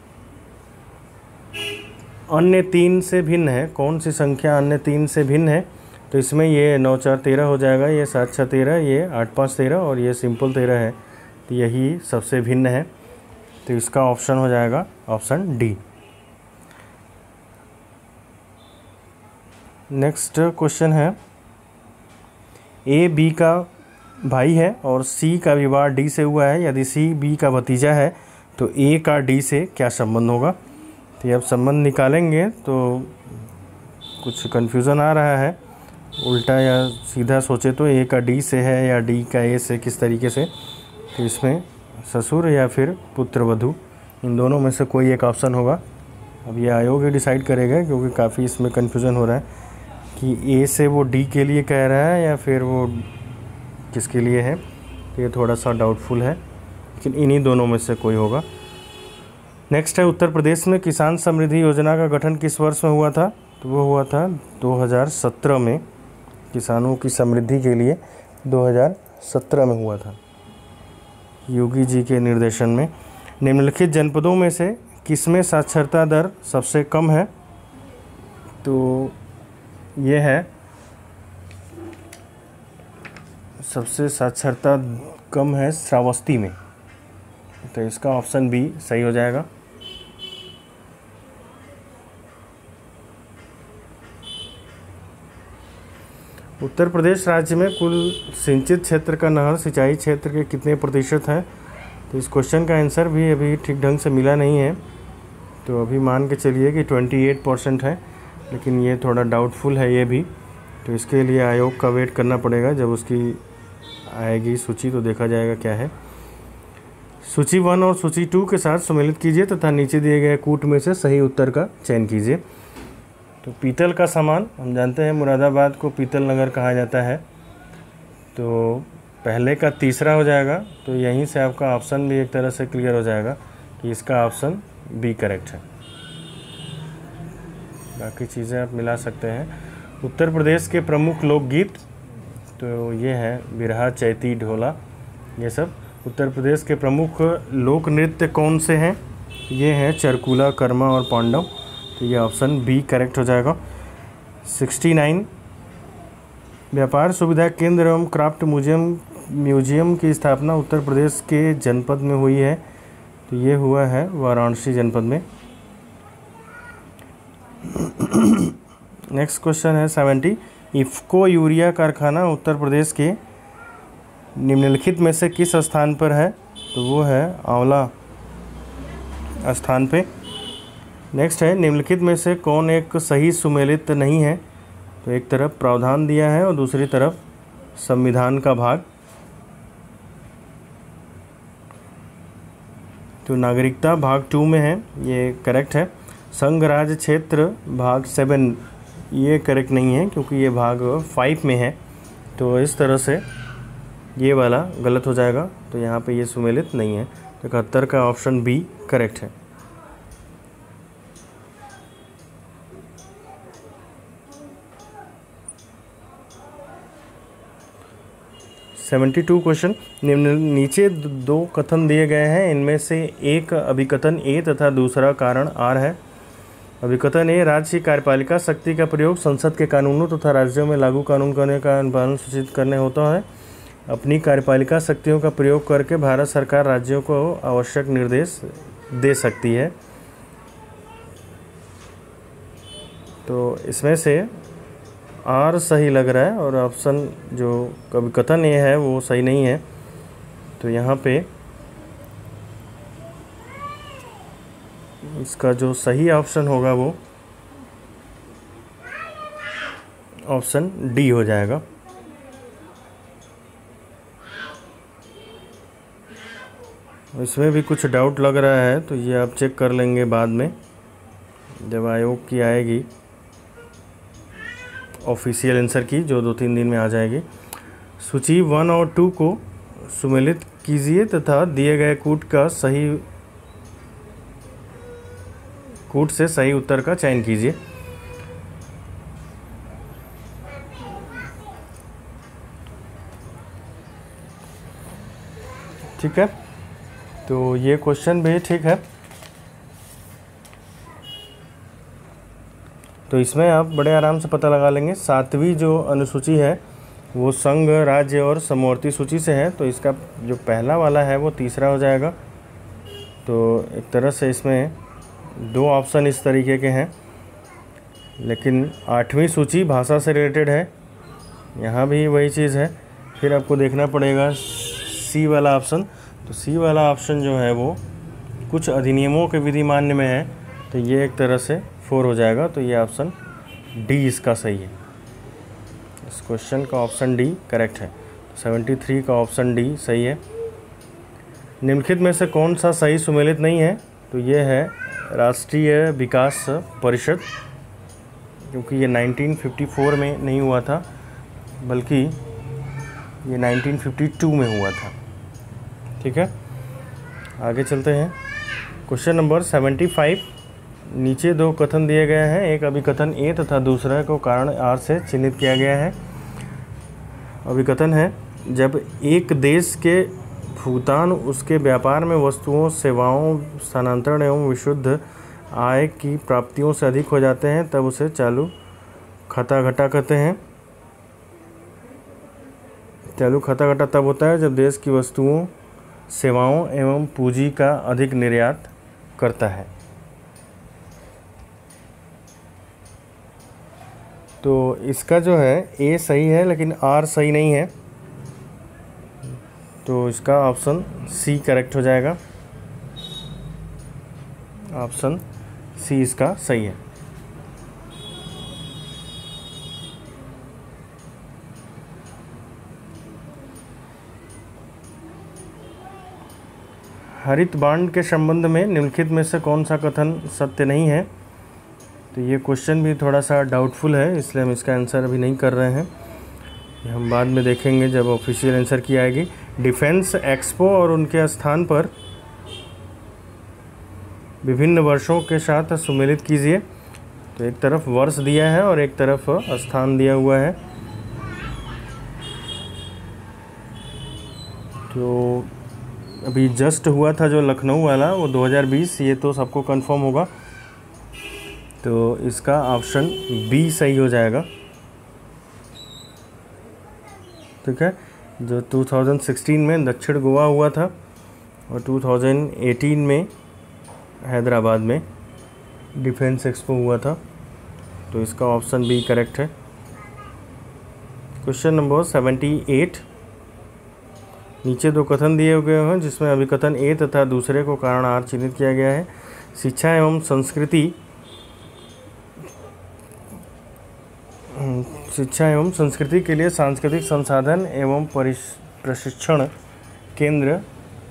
अन्य 3 से भिन्न है, कौन सी संख्या अन्य 3 से भिन्न है? तो इसमें ये 9 4 13 हो जाएगा, ये 7 6 13, ये 8 5 13 और ये सिंपल 13 है। तो यही सबसे भिन्न है, तो इसका ऑप्शन हो जाएगा ऑप्शन डी। नेक्स्ट क्वेश्चन है, ए बी का भाई है और सी का विवाह डी से हुआ है। यदि सी बी का भतीजा है तो ए का डी से क्या संबंध होगा? तो ये अब संबंध निकालेंगे तो कुछ कन्फ्यूज़न आ रहा है, उल्टा या सीधा सोचे तो ए का डी से है या डी का ए से, किस तरीके से। तो इसमें ससुर या फिर पुत्र वधू, इन दोनों में से कोई एक ऑप्शन होगा। अब ये आयोग ही डिसाइड करेगा, क्योंकि काफ़ी इसमें कन्फ्यूज़न हो रहा है कि ए से वो डी के लिए कह रहा है या फिर वो किसके लिए है। तो ये थोड़ा सा डाउटफुल है, लेकिन इन्हीं दोनों में से कोई होगा। नेक्स्ट है, उत्तर प्रदेश में किसान समृद्धि योजना का गठन किस वर्ष में हुआ था? तो वो हुआ था 2017 में। किसानों की समृद्धि के लिए 2017 में हुआ था, योगी जी के निर्देशन में। निम्नलिखित जनपदों में से किसमें साक्षरता दर सबसे कम है? तो ये है, सबसे साक्षरता कम है श्रावस्ती में। तो इसका ऑप्शन बी सही हो जाएगा। उत्तर प्रदेश राज्य में कुल सिंचित क्षेत्र का नहर सिंचाई क्षेत्र के कितने प्रतिशत है? तो इस क्वेश्चन का आंसर भी अभी ठीक ढंग से मिला नहीं है, तो अभी मान के चलिए कि 28% है, लेकिन ये थोड़ा डाउटफुल है ये भी। तो इसके लिए आयोग का वेट करना पड़ेगा, जब उसकी आएगी सूची तो देखा जाएगा क्या है। सूची 1 और सूची 2 के साथ सम्मिलित कीजिए तथा नीचे दिए गए कूट में से सही उत्तर का चयन कीजिए। तो पीतल का सामान, हम जानते हैं मुरादाबाद को पीतल नगर कहा जाता है, तो पहले का तीसरा हो जाएगा। तो यहीं से आपका ऑप्शन भी एक तरह से क्लियर हो जाएगा कि इसका ऑप्शन बी करेक्ट है। बाकी चीज़ें आप मिला सकते हैं। उत्तर प्रदेश के प्रमुख लोकगीत, तो ये है बिरहा, चैती, ढोला, ये सब। उत्तर प्रदेश के प्रमुख लोक नृत्य कौन से हैं? ये हैं चरकुला, कर्मा और पांडव। तो ये ऑप्शन बी करेक्ट हो जाएगा। 69, व्यापार सुविधा केंद्र एवं क्राफ्ट म्यूजियम की स्थापना उत्तर प्रदेश के जनपद में हुई है। तो ये हुआ है वाराणसी जनपद में। नेक्स्ट क्वेश्चन है 70, इफ्को यूरिया कारखाना उत्तर प्रदेश के निम्नलिखित में से किस स्थान पर है? तो वो है आंवला स्थान पे। नेक्स्ट है, निम्नलिखित में से कौन एक सही सुमेलित नहीं है? तो एक तरफ प्रावधान दिया है और दूसरी तरफ संविधान का भाग। तो नागरिकता भाग 2 में है, ये करेक्ट है। संघ राज्य क्षेत्र भाग 7, ये करेक्ट नहीं है क्योंकि ये भाग 5 में है। तो इस तरह से ये वाला गलत हो जाएगा, तो यहाँ पे ये सुमेलित नहीं है। तो 71 का ऑप्शन बी करेक्ट है। 72 क्वेश्चन। नीचे दो कथन दिए गए हैं, इनमें से एक अभिकथन ए तथा दूसरा कारण आर है। अभिकथन ए, राज्य की कार्यपालिका शक्ति का प्रयोग संसद के कानूनों तथा राज्यों में लागू कानून करने का अनुपालन सूचित करने होता है। अपनी कार्यपालिका शक्तियों का प्रयोग करके भारत सरकार राज्यों को आवश्यक निर्देश दे सकती है। तो इसमें से आर सही लग रहा है और ऑप्शन जो अभिकथन ए है वो सही नहीं है। तो यहाँ पे इसका जो सही ऑप्शन होगा वो ऑप्शन डी हो जाएगा। इसमें भी कुछ डाउट लग रहा है तो ये आप चेक कर लेंगे बाद में, जब आयोग की आएगी ऑफिशियल आंसर की, जो 2-3 दिन में आ जाएगी। सूची 1 और 2 को सुमेलित कीजिए तथा दिए गए कूट से सही उत्तर का चयन कीजिए। ठीक है, तो ये क्वेश्चन भी ठीक है। तो इसमें आप बड़े आराम से पता लगा लेंगे। 7वीं जो अनुसूची है वो संघ, राज्य और समवर्ती सूची से है, तो इसका जो पहला वाला है वो तीसरा हो जाएगा। तो एक तरह से इसमें 2 ऑप्शन इस तरीके के हैं, लेकिन 8वीं सूची भाषा से रिलेटेड है, यहाँ भी वही चीज़ है। फिर आपको देखना पड़ेगा सी वाला ऑप्शन। तो सी वाला ऑप्शन जो है वो कुछ अधिनियमों के विधि मान्य में है, तो ये एक तरह से 4 हो जाएगा। तो ये ऑप्शन डी इसका सही है। इस क्वेश्चन का ऑप्शन डी करेक्ट है। 73 का ऑप्शन डी सही है। निम्नलिखित में से कौन सा सही सुमेलित नहीं है? तो ये है राष्ट्रीय विकास परिषद, क्योंकि ये 1954 में नहीं हुआ था, बल्कि ये 1952 में हुआ था। ठीक है, आगे चलते हैं। Question number 75। नीचे 2 कथन दिए गए हैं, एक अभिकथन ए तथा दूसरा को कारण आर से चिन्हित किया गया है। अभिकथन है, जब एक देश के भुगतान उसके व्यापार में वस्तुओं, सेवाओं, स्थानांतरण एवं विशुद्ध आय की प्राप्तियों से अधिक हो जाते हैं तब उसे चालू खाता घाटा कहते हैं। चालू खाता घाटा तब होता है जब देश की वस्तुओं, सेवाओं एवं पूंजी का अधिक निर्यात करता है। तो इसका जो है ए सही है, लेकिन आर सही नहीं है, तो इसका ऑप्शन सी करेक्ट हो जाएगा। ऑप्शन सी इसका सही है। हरित बांड के संबंध में निम्नलिखित में से कौन सा कथन सत्य नहीं है? तो ये क्वेश्चन भी थोड़ा सा डाउटफुल है, इसलिए हम इसका आंसर अभी नहीं कर रहे हैं, ये हम बाद में देखेंगे जब ऑफिशियल आंसर की आएगी। डिफेंस एक्सपो और उनके स्थान पर विभिन्न वर्षों के साथ सुमेलित कीजिए। तो एक तरफ वर्ष दिया है और एक तरफ स्थान दिया हुआ है। तो अभी जस्ट हुआ था जो लखनऊ वाला, वो 2020, ये तो सबको कंफर्म होगा। तो इसका ऑप्शन बी सही हो जाएगा। ठीक है, जो 2016 में दक्षिण गोवा हुआ था और 2018 में हैदराबाद में डिफेंस एक्सपो हुआ था, तो इसका ऑप्शन बी करेक्ट है। Question number 78। नीचे 2 कथन दिए हुए हैं जिसमें अभिकथन ए तथा दूसरे को कारण आर चिन्हित किया गया है। शिक्षा एवं संस्कृति के लिए सांस्कृतिक संसाधन एवं प्रशिक्षण केंद्र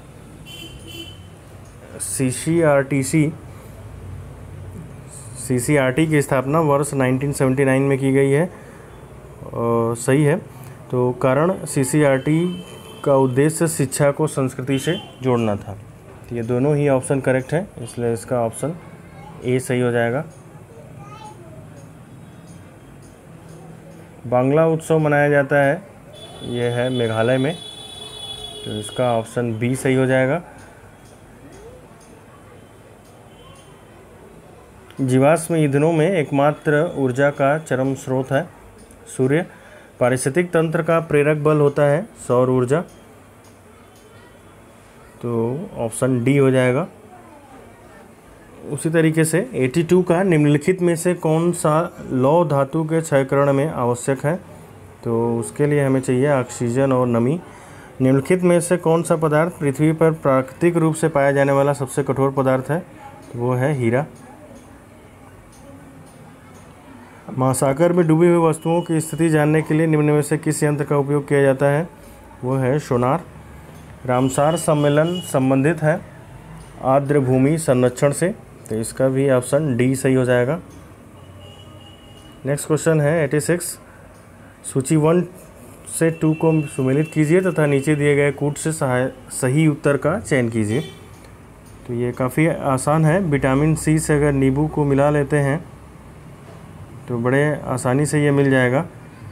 CCRT की स्थापना वर्ष 1979 में की गई है। सही है। तो कारण CCRT का उद्देश्य शिक्षा को संस्कृति से जोड़ना था। तो ये दोनों ही ऑप्शन करेक्ट है, इसलिए इसका ऑप्शन ए सही हो जाएगा। बांग्ला उत्सव मनाया जाता है, यह है मेघालय में। तो इसका ऑप्शन बी सही हो जाएगा। जीवाश्म ईंधनों में एकमात्र ऊर्जा का चरम स्रोत है सूर्य। पारिस्थितिक तंत्र का प्रेरक बल होता है सौर ऊर्जा। तो ऑप्शन डी हो जाएगा। उसी तरीके से 82 का निम्नलिखित में से कौन सा लौह धातु के क्षयकरण में आवश्यक है? तो उसके लिए हमें चाहिए ऑक्सीजन और नमी। निम्नलिखित में से कौन सा पदार्थ पृथ्वी पर प्राकृतिक रूप से पाया जाने वाला सबसे कठोर पदार्थ है? तो वो है हीरा। महासागर में डूबी हुई वस्तुओं की स्थिति जानने के लिए निम्न में से किस यंत्र का उपयोग किया जाता है? वो है सोनार। रामसार सम्मेलन संबंधित है आर्द्र भूमि संरक्षण से। तो इसका भी ऑप्शन डी सही हो जाएगा। नेक्स्ट क्वेश्चन है 86। सूची 1 से 2 को सुमेलित कीजिए तथा नीचे दिए गए कूट से सही उत्तर का चयन कीजिए। तो ये काफ़ी आसान है। विटामिन सी से अगर नींबू को मिला लेते हैं तो बड़े आसानी से ये मिल जाएगा।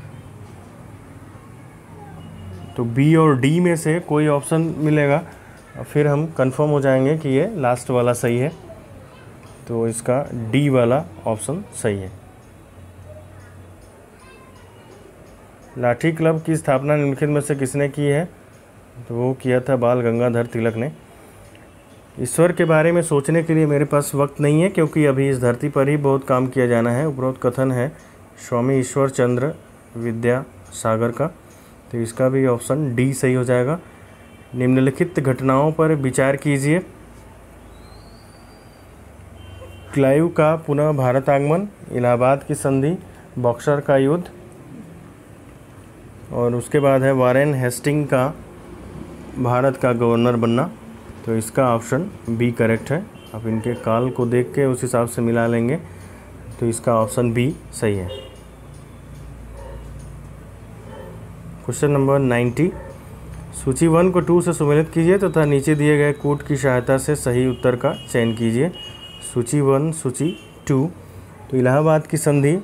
तो बी और डी में से कोई ऑप्शन मिलेगा, फिर हम कंफर्म हो जाएंगे कि ये लास्ट वाला सही है। तो इसका डी वाला ऑप्शन सही है। लाठी क्लब की स्थापना निम्नलिखित में से किसने की है? तो वो किया था बाल गंगाधर तिलक ने। ईश्वर के बारे में सोचने के लिए मेरे पास वक्त नहीं है क्योंकि अभी इस धरती पर ही बहुत काम किया जाना है। उपरोक्त कथन है स्वामी ईश्वर चंद्र विद्यासागर का। तो इसका भी ऑप्शन डी सही हो जाएगा। निम्नलिखित घटनाओं पर विचार कीजिए। क्लाइव का पुनः भारत आगमन, इलाहाबाद की संधि, बक्सर का युद्ध, और उसके बाद है वारेन हेस्टिंग का भारत का गवर्नर बनना। तो इसका ऑप्शन बी करेक्ट है। आप इनके काल को देख के उस हिसाब से मिला लेंगे। तो इसका ऑप्शन बी सही है। Question number 90। सूची 1 को 2 से सुमेलित कीजिए तथा नीचे दिए गए कूट की सहायता से सही उत्तर का चयन कीजिए। सूची 1 सूची 2। तो इलाहाबाद की संधि,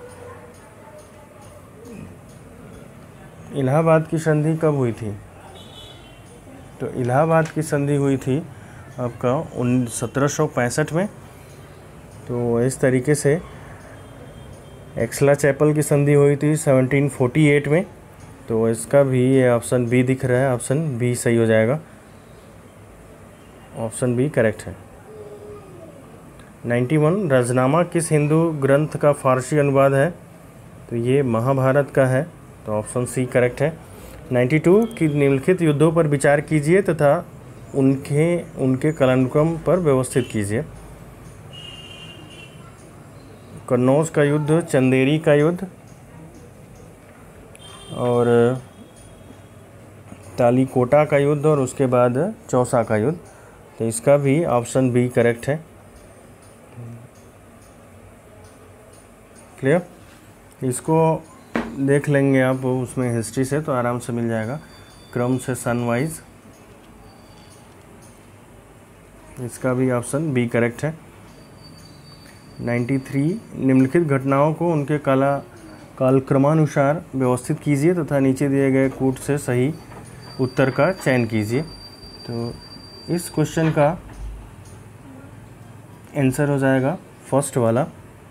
इलाहाबाद की संधि कब हुई थी? तो इलाहाबाद की संधि हुई थी आपका 1765 में। तो इस तरीके से एक्सला चैपल की संधि हुई थी 1748 में। तो इसका भी ये ऑप्शन बी दिख रहा है। ऑप्शन बी सही हो जाएगा। ऑप्शन बी करेक्ट है। 91 रजनामा किस हिंदू ग्रंथ का फारसी अनुवाद है? तो ये महाभारत का है। तो ऑप्शन सी करेक्ट है। 92 की निम्नलिखित युद्धों पर विचार कीजिए तथा उनके कालानुक्रम पर व्यवस्थित कीजिए। कन्नौज का युद्ध, चंदेरी का युद्ध और तालीकोटा का युद्ध और उसके बाद चौसा का युद्ध। तो इसका भी ऑप्शन बी करेक्ट है। क्लियर? इसको देख लेंगे आप उसमें हिस्ट्री से तो आराम से मिल जाएगा क्रम से सनवाइज। इसका भी ऑप्शन बी करेक्ट है। 93 निम्नलिखित घटनाओं को उनके कालक्रमानुसार व्यवस्थित कीजिए तथा नीचे दिए गए कूट से सही उत्तर का चयन कीजिए। तो इस क्वेश्चन का आंसर हो जाएगा फर्स्ट वाला।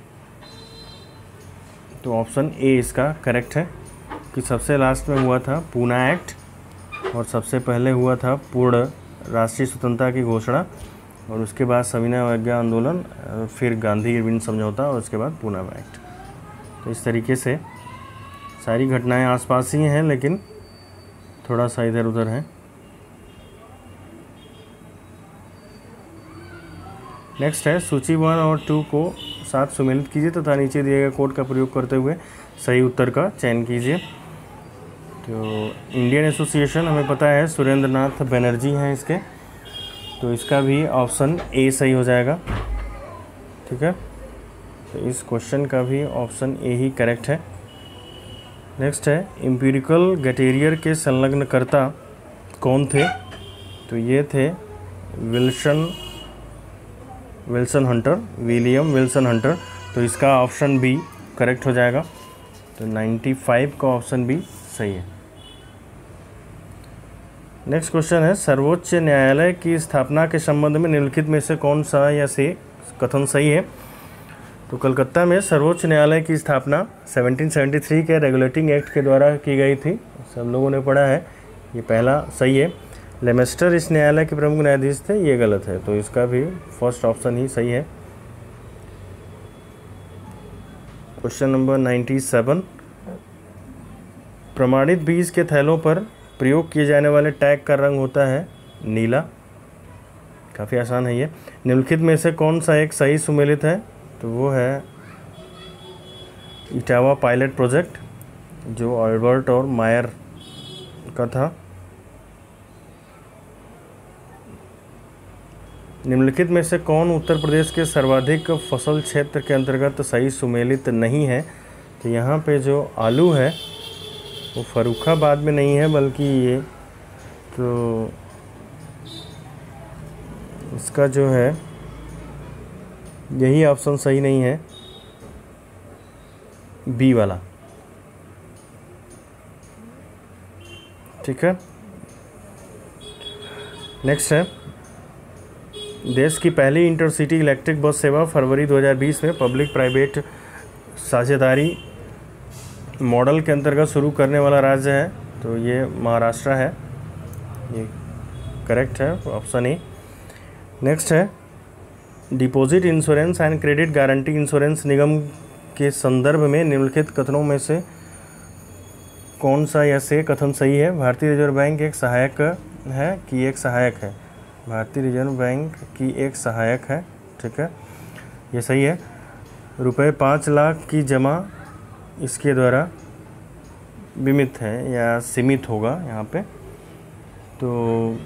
तो ऑप्शन ए इसका करेक्ट है कि सबसे लास्ट में हुआ था पूना एक्ट और सबसे पहले हुआ था पूर्ण राष्ट्रीय स्वतंत्रता की घोषणा और उसके बाद सविनय अवज्ञा आंदोलन, फिर गांधी इरविन समझौता और उसके बाद पूना एक्ट। तो इस तरीके से सारी घटनाएं आसपास ही हैं लेकिन थोड़ा सा इधर उधर हैं। नेक्स्ट है सूची 1 और 2 को साथ सुमेलित कीजिए तथा नीचे दिए गए कोड का प्रयोग करते हुए सही उत्तर का चयन कीजिए। तो इंडियन एसोसिएशन हमें पता है सुरेंद्र नाथ बनर्जी हैं इसके। तो इसका भी ऑप्शन ए सही हो जाएगा। ठीक है, तो इस क्वेश्चन का भी ऑप्शन ए ही करेक्ट है। नेक्स्ट है एम्पिरिकल गैटियर के संलग्नकर्ता कौन थे? तो ये थे Wilson Hunter, William Wilson Hunter. तो इसका ऑप्शन बी करेक्ट हो जाएगा। तो 95 का ऑप्शन बी सही है। नेक्स्ट क्वेश्चन है, सर्वोच्च न्यायालय की स्थापना के संबंध में निम्नलिखित में से कौन सा या से कथन सही है? तो कलकत्ता में सर्वोच्च न्यायालय की स्थापना 1773 के रेगुलेटिंग एक्ट के द्वारा की गई थी, सब लोगों ने पढ़ा है, ये पहला सही है। लेमेस्टर इस न्यायालय के प्रमुख न्यायाधीश थे, ये गलत है, तो इसका भी फर्स्ट ऑप्शन ही सही है। क्वेश्चन नंबर 97, प्रमाणित बीज के थैलों पर प्रयोग किए जाने वाले टैग का रंग होता है नीला। काफ़ी आसान है ये। निम्नलिखित में से कौन सा एक सही सुमेलित है? तो वो है इटावा पायलट प्रोजेक्ट, जो अल्बर्ट और मायर का था। निम्नलिखित में से कौन उत्तर प्रदेश के सर्वाधिक फसल क्षेत्र के अंतर्गत सही सुमेलित नहीं है? तो यहाँ पे जो आलू है वो फर्रुखाबाद में नहीं है, बल्कि ये तो इसका जो है यही ऑप्शन सही नहीं है, बी वाला। ठीक है, नेक्स्ट है, देश की पहली इंटरसिटी इलेक्ट्रिक बस सेवा फरवरी 2020 में पब्लिक प्राइवेट साझेदारी मॉडल के अंतर्गत शुरू करने वाला राज्य है? तो ये महाराष्ट्र है, ये करेक्ट है, ऑप्शन ए। नेक्स्ट है, deposit insurance and credit guarantee insurance निगम के संदर्भ में निम्नलिखित कथनों में से कौन सा या से कथन सही है? भारतीय रिजर्व बैंक एक सहायक है कि एक सहायक है? भारतीय रिजर्व बैंक की एक सहायक है, ठीक है, ये सही है। रुपये 5 लाख की जमा इसके द्वारा बीमित है या सीमित होगा यहाँ पे, तो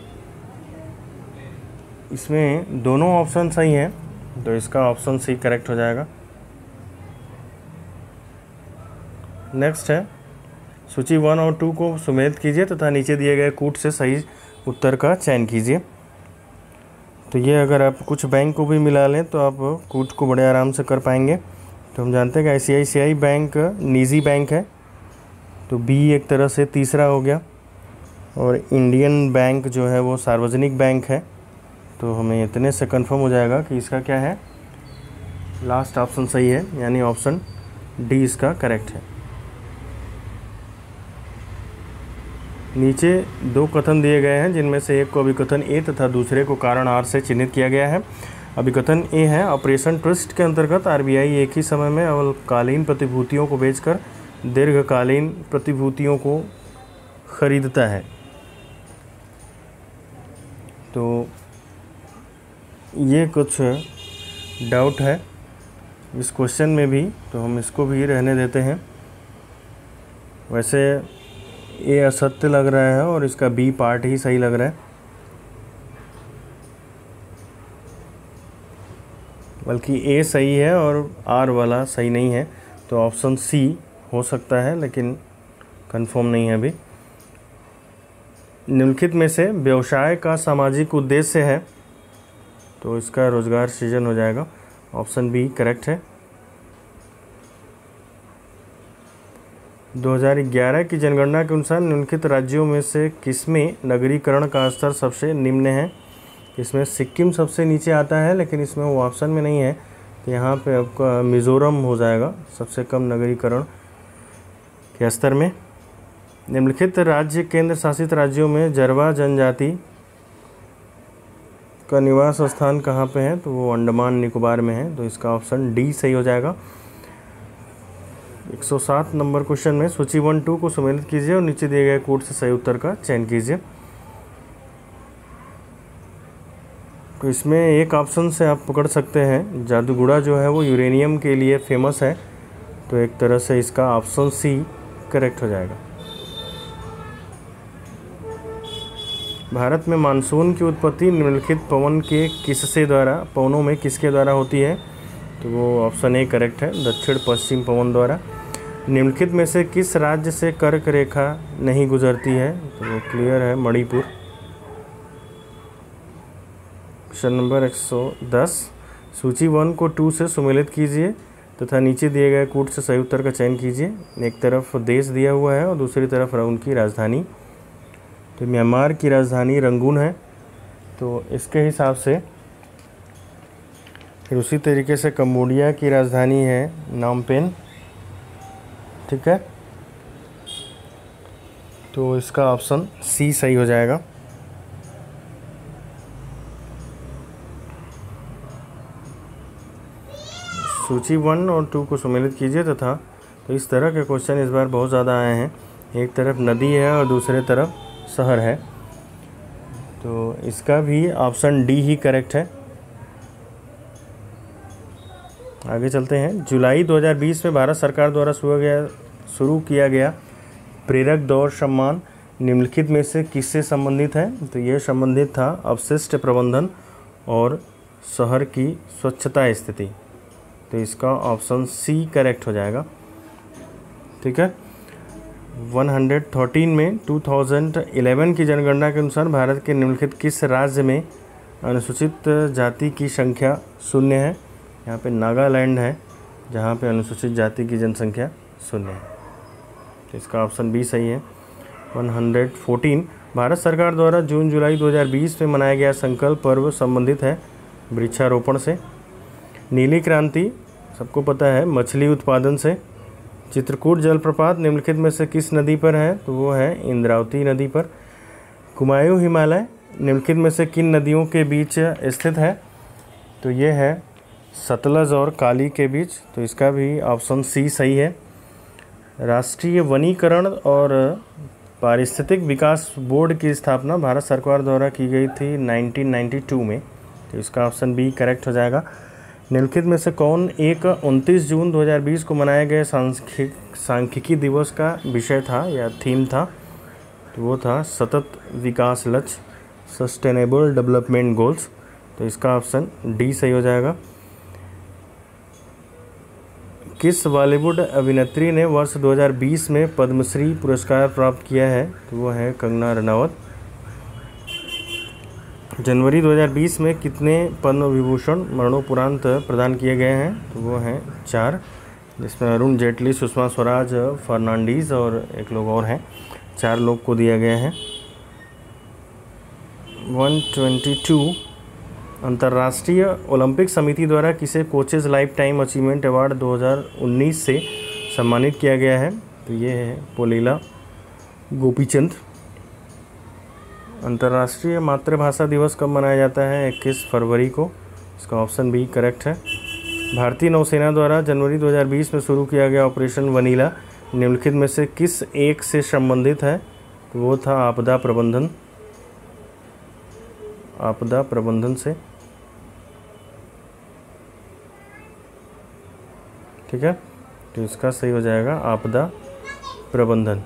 इसमें दोनों ऑप्शन सही हैं, तो इसका ऑप्शन सी करेक्ट हो जाएगा। नेक्स्ट है, सूची 1 और 2 को सुमेलित कीजिए तथा नीचे दिए गए कूट से सही उत्तर का चयन कीजिए। तो ये अगर आप कुछ बैंक को भी मिला लें तो आप कूट को बड़े आराम से कर पाएंगे। तो हम जानते हैं कि ICICI बैंक निजी बैंक है, तो बी एक तरह से तीसरा हो गया, और इंडियन बैंक जो है वो सार्वजनिक बैंक है, तो हमें इतने से कंफर्म हो जाएगा कि इसका क्या है, लास्ट ऑप्शन सही है, यानी ऑप्शन डी इसका करेक्ट है। नीचे 2 कथन दिए गए हैं, जिनमें से एक को अभिकथन ए तथा दूसरे को कारण आर से चिन्हित किया गया है। अभिकथन ए है, ऑपरेशन ट्विस्ट के अंतर्गत RBI एक ही समय में अल्पकालीन प्रतिभूतियों को बेचकर दीर्घकालीन प्रतिभूतियों को खरीदता है। तो ये कुछ डाउट है इस क्वेश्चन में भी, तो हम इसको भी रहने देते हैं। वैसे ये असत्य लग रहा है और इसका बी पार्ट ही सही लग रहा है, बल्कि ए सही है और आर वाला सही नहीं है, तो ऑप्शन सी हो सकता है, लेकिन कंफर्म नहीं है अभी। निम्नलिखित में से व्यवसाय का सामाजिक उद्देश्य है? तो इसका रोजगार सृजन हो जाएगा, ऑप्शन बी करेक्ट है। 2011 की जनगणना के अनुसार निम्नलिखित राज्यों में से किसमें नगरीकरण का स्तर सबसे निम्न है? इसमें सिक्किम सबसे नीचे आता है, लेकिन इसमें वो ऑप्शन में नहीं है, तो यहाँ पे आपका मिज़ोरम हो जाएगा सबसे कम नगरीकरण के स्तर में। निम्नलिखित राज्य केंद्र शासित राज्यों में जरवा जनजाति का निवास स्थान कहाँ पे है? तो वो अंडमान निकोबार में है, तो इसका ऑप्शन डी सही हो जाएगा। 107 नंबर क्वेश्चन में सूची 1-2 को सम्मिलित कीजिए और नीचे दिए गए कोड से सही उत्तर का चयन कीजिए। तो इसमें एक ऑप्शन से आप पकड़ सकते हैं, जादूगुड़ा जो है वो यूरेनियम के लिए फेमस है, तो एक तरह से इसका ऑप्शन सी करेक्ट हो जाएगा। भारत में मानसून की उत्पत्ति निम्नलिखित पवनों में किसके द्वारा होती है? तो वो ऑप्शन ए करेक्ट है, दक्षिण पश्चिम पवन द्वारा। निम्नलिखित में से किस राज्य से कर्क रेखा नहीं गुजरती है? तो वो क्लियर है, मणिपुर। क्वेश्चन नंबर 110, सूची 1 को 2 से सुमेलित कीजिए तथा नीचे दिए गए कूट से सही उत्तर का चयन कीजिए। एक तरफ देश दिया हुआ है और दूसरी तरफ उनकी राजधानी। तो म्यांमार की राजधानी रंगून है, तो इसके हिसाब से फिर उसी तरीके से कंबोडिया की राजधानी है नामपेन, ठीक है। तो इसका ऑप्शन सी सही हो जाएगा। सूची 1 और 2 को सम्मिलित कीजिए तथा, तो इस तरह के क्वेश्चन इस बार बहुत ज़्यादा आए हैं। एक तरफ नदी है और दूसरे तरफ शहर है, तो इसका भी ऑप्शन डी ही करेक्ट है। आगे चलते हैं। जुलाई 2020 में भारत सरकार द्वारा शुरू किया गया प्रेरक दौड़ सम्मान निम्नलिखित में से किससे संबंधित है? तो यह संबंधित था अपशिष्ट प्रबंधन और शहर की स्वच्छता स्थिति, तो इसका ऑप्शन सी करेक्ट हो जाएगा, ठीक है। 113 में 2011 की जनगणना के अनुसार भारत के निम्नलिखित किस राज्य में अनुसूचित जाति की संख्या 0 है? यहाँ पे नागालैंड है जहाँ पे अनुसूचित जाति की जनसंख्या 0 है, तो इसका ऑप्शन बी सही है। 114 भारत सरकार द्वारा जून जुलाई 2020 में मनाया गया संकल्प पर्व संबंधित है वृक्षारोपण से। नीली क्रांति सबको पता है मछली उत्पादन से। चित्रकूट जलप्रपात निम्नलिखित में से किस नदी पर है? तो वो है इंद्रावती नदी पर। कुमायूं हिमालय निम्नलिखित में से किन नदियों के बीच स्थित है? तो ये है सतलज और काली के बीच, तो इसका भी ऑप्शन सी सही है। राष्ट्रीय वनीकरण और पारिस्थितिक विकास बोर्ड की स्थापना भारत सरकार द्वारा की गई थी 1992 में, तो इसका ऑप्शन बी करेक्ट हो जाएगा। निम्नलिखित में से कौन एक 29 जून 2020 को मनाए गए सांख्यिकी दिवस का विषय था या थीम था? तो वो था सतत विकास लक्ष्य, सस्टेनेबल डेवलपमेंट गोल्स, तो इसका ऑप्शन डी सही हो जाएगा। किस बॉलीवुड अभिनेत्री ने वर्ष 2020 में पद्मश्री पुरस्कार प्राप्त किया है? तो वो है कंगना रनावत। जनवरी 2020 में कितने पद्म विभूषण मरणोपरांत प्रदान किए गए हैं? तो वो हैं 4, जिसमें अरुण जेटली, सुषमा स्वराज, फर्नांडीज और एक लोग और हैं। 4 लोग को दिया गया है। 122 अंतर्राष्ट्रीय ओलंपिक समिति द्वारा किसे coaches lifetime achievement award 2019 से सम्मानित किया गया है? तो ये है पोलीला गोपीचंद। अंतर्राष्ट्रीय मातृभाषा दिवस कब मनाया जाता है? 21 फरवरी को, इसका ऑप्शन बी करेक्ट है। भारतीय नौसेना द्वारा जनवरी 2020 में शुरू किया गया ऑपरेशन वनीला निम्नलिखित में से किस एक से संबंधित है? तो वो था आपदा प्रबंधन, आपदा प्रबंधन से, ठीक है। तो इसका सही हो जाएगा आपदा प्रबंधन,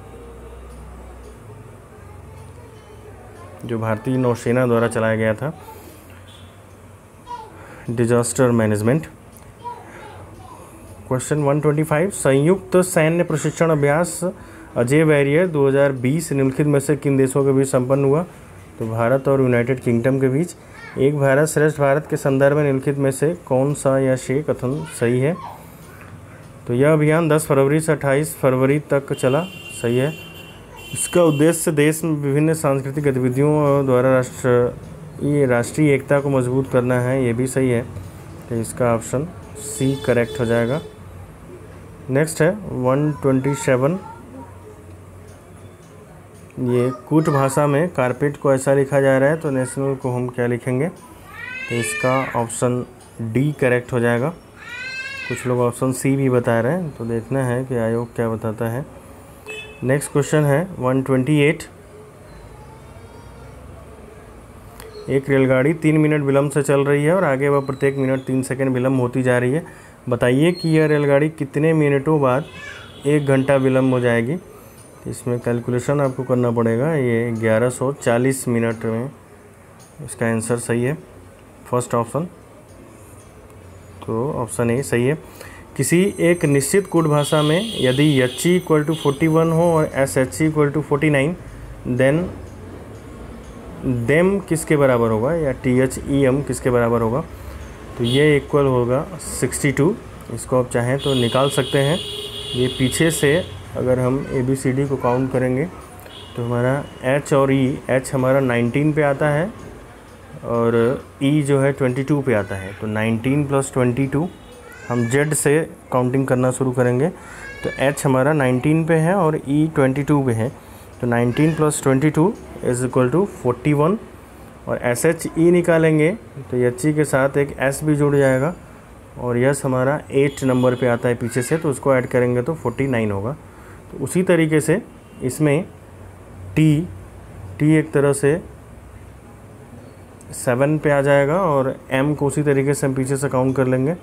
जो भारतीय नौसेना द्वारा चलाया गया था, डिजास्टर मैनेजमेंट। क्वेश्चन 125 संयुक्त सैन्य प्रशिक्षण अभ्यास अजय वैरियर 2020 निम्नलिखित में से किन देशों के बीच संपन्न हुआ? तो भारत और यूनाइटेड किंगडम के बीच। एक भारत श्रेष्ठ भारत के संदर्भ में निम्नलिखित में से कौन सा या शे कथन सही है? तो यह अभियान 10 फरवरी से 28 फरवरी तक चला, सही है। इसका उद्देश्य देश में विभिन्न सांस्कृतिक गतिविधियों द्वारा राष्ट्रीय एकता को मजबूत करना है, ये भी सही है, तो इसका ऑप्शन सी करेक्ट हो जाएगा। नेक्स्ट है 127, ये कूट भाषा में कारपेट को ऐसा लिखा जा रहा है, तो नेशनल को हम क्या लिखेंगे? तो इसका ऑप्शन डी करेक्ट हो जाएगा। कुछ लोग ऑप्शन सी भी बता रहे हैं, तो देखना है कि आयोग क्या बताता है। नेक्स्ट क्वेश्चन है 128, एक रेलगाड़ी 3 मिनट विलम्ब से चल रही है और आगे वह प्रत्येक मिनट 3 सेकंड विलम्ब होती जा रही है। बताइए कि यह रेलगाड़ी कितने मिनटों बाद 1 घंटा विलम्ब हो जाएगी? इसमें कैलकुलेशन आपको करना पड़ेगा। ये 1140 मिनट में इसका आंसर सही है, फर्स्ट ऑप्शन, तो ऑप्शन ए सही है। किसी एक निश्चित कूट भाषा में यदि यच्ची इक्वल टू 41 हो और S H C equal to 49, then them किसके बराबर होगा, या टी एच ई एम किसके बराबर होगा? तो ये इक्वल होगा 62। इसको आप चाहें तो निकाल सकते हैं। ये पीछे से अगर हम ABCD को काउंट करेंगे तो हमारा H और E, H हमारा 19 पे आता है और E जो है 22 पे आता है। तो 19 + 22 हम Z से काउंटिंग करना शुरू करेंगे। तो H हमारा 19 पे है और E 22 पे है। तो 19 + 22 = 41 और SHE निकालेंगे तो HE के साथ एक S भी जुड़ जाएगा और यस हमारा 8 नंबर पे आता है पीछे से, तो उसको ऐड करेंगे तो 49 होगा। तो उसी तरीके से इसमें T एक तरह से 7 पे आ जाएगा और M को उसी तरीके से हम पीछे से काउंट कर लेंगे।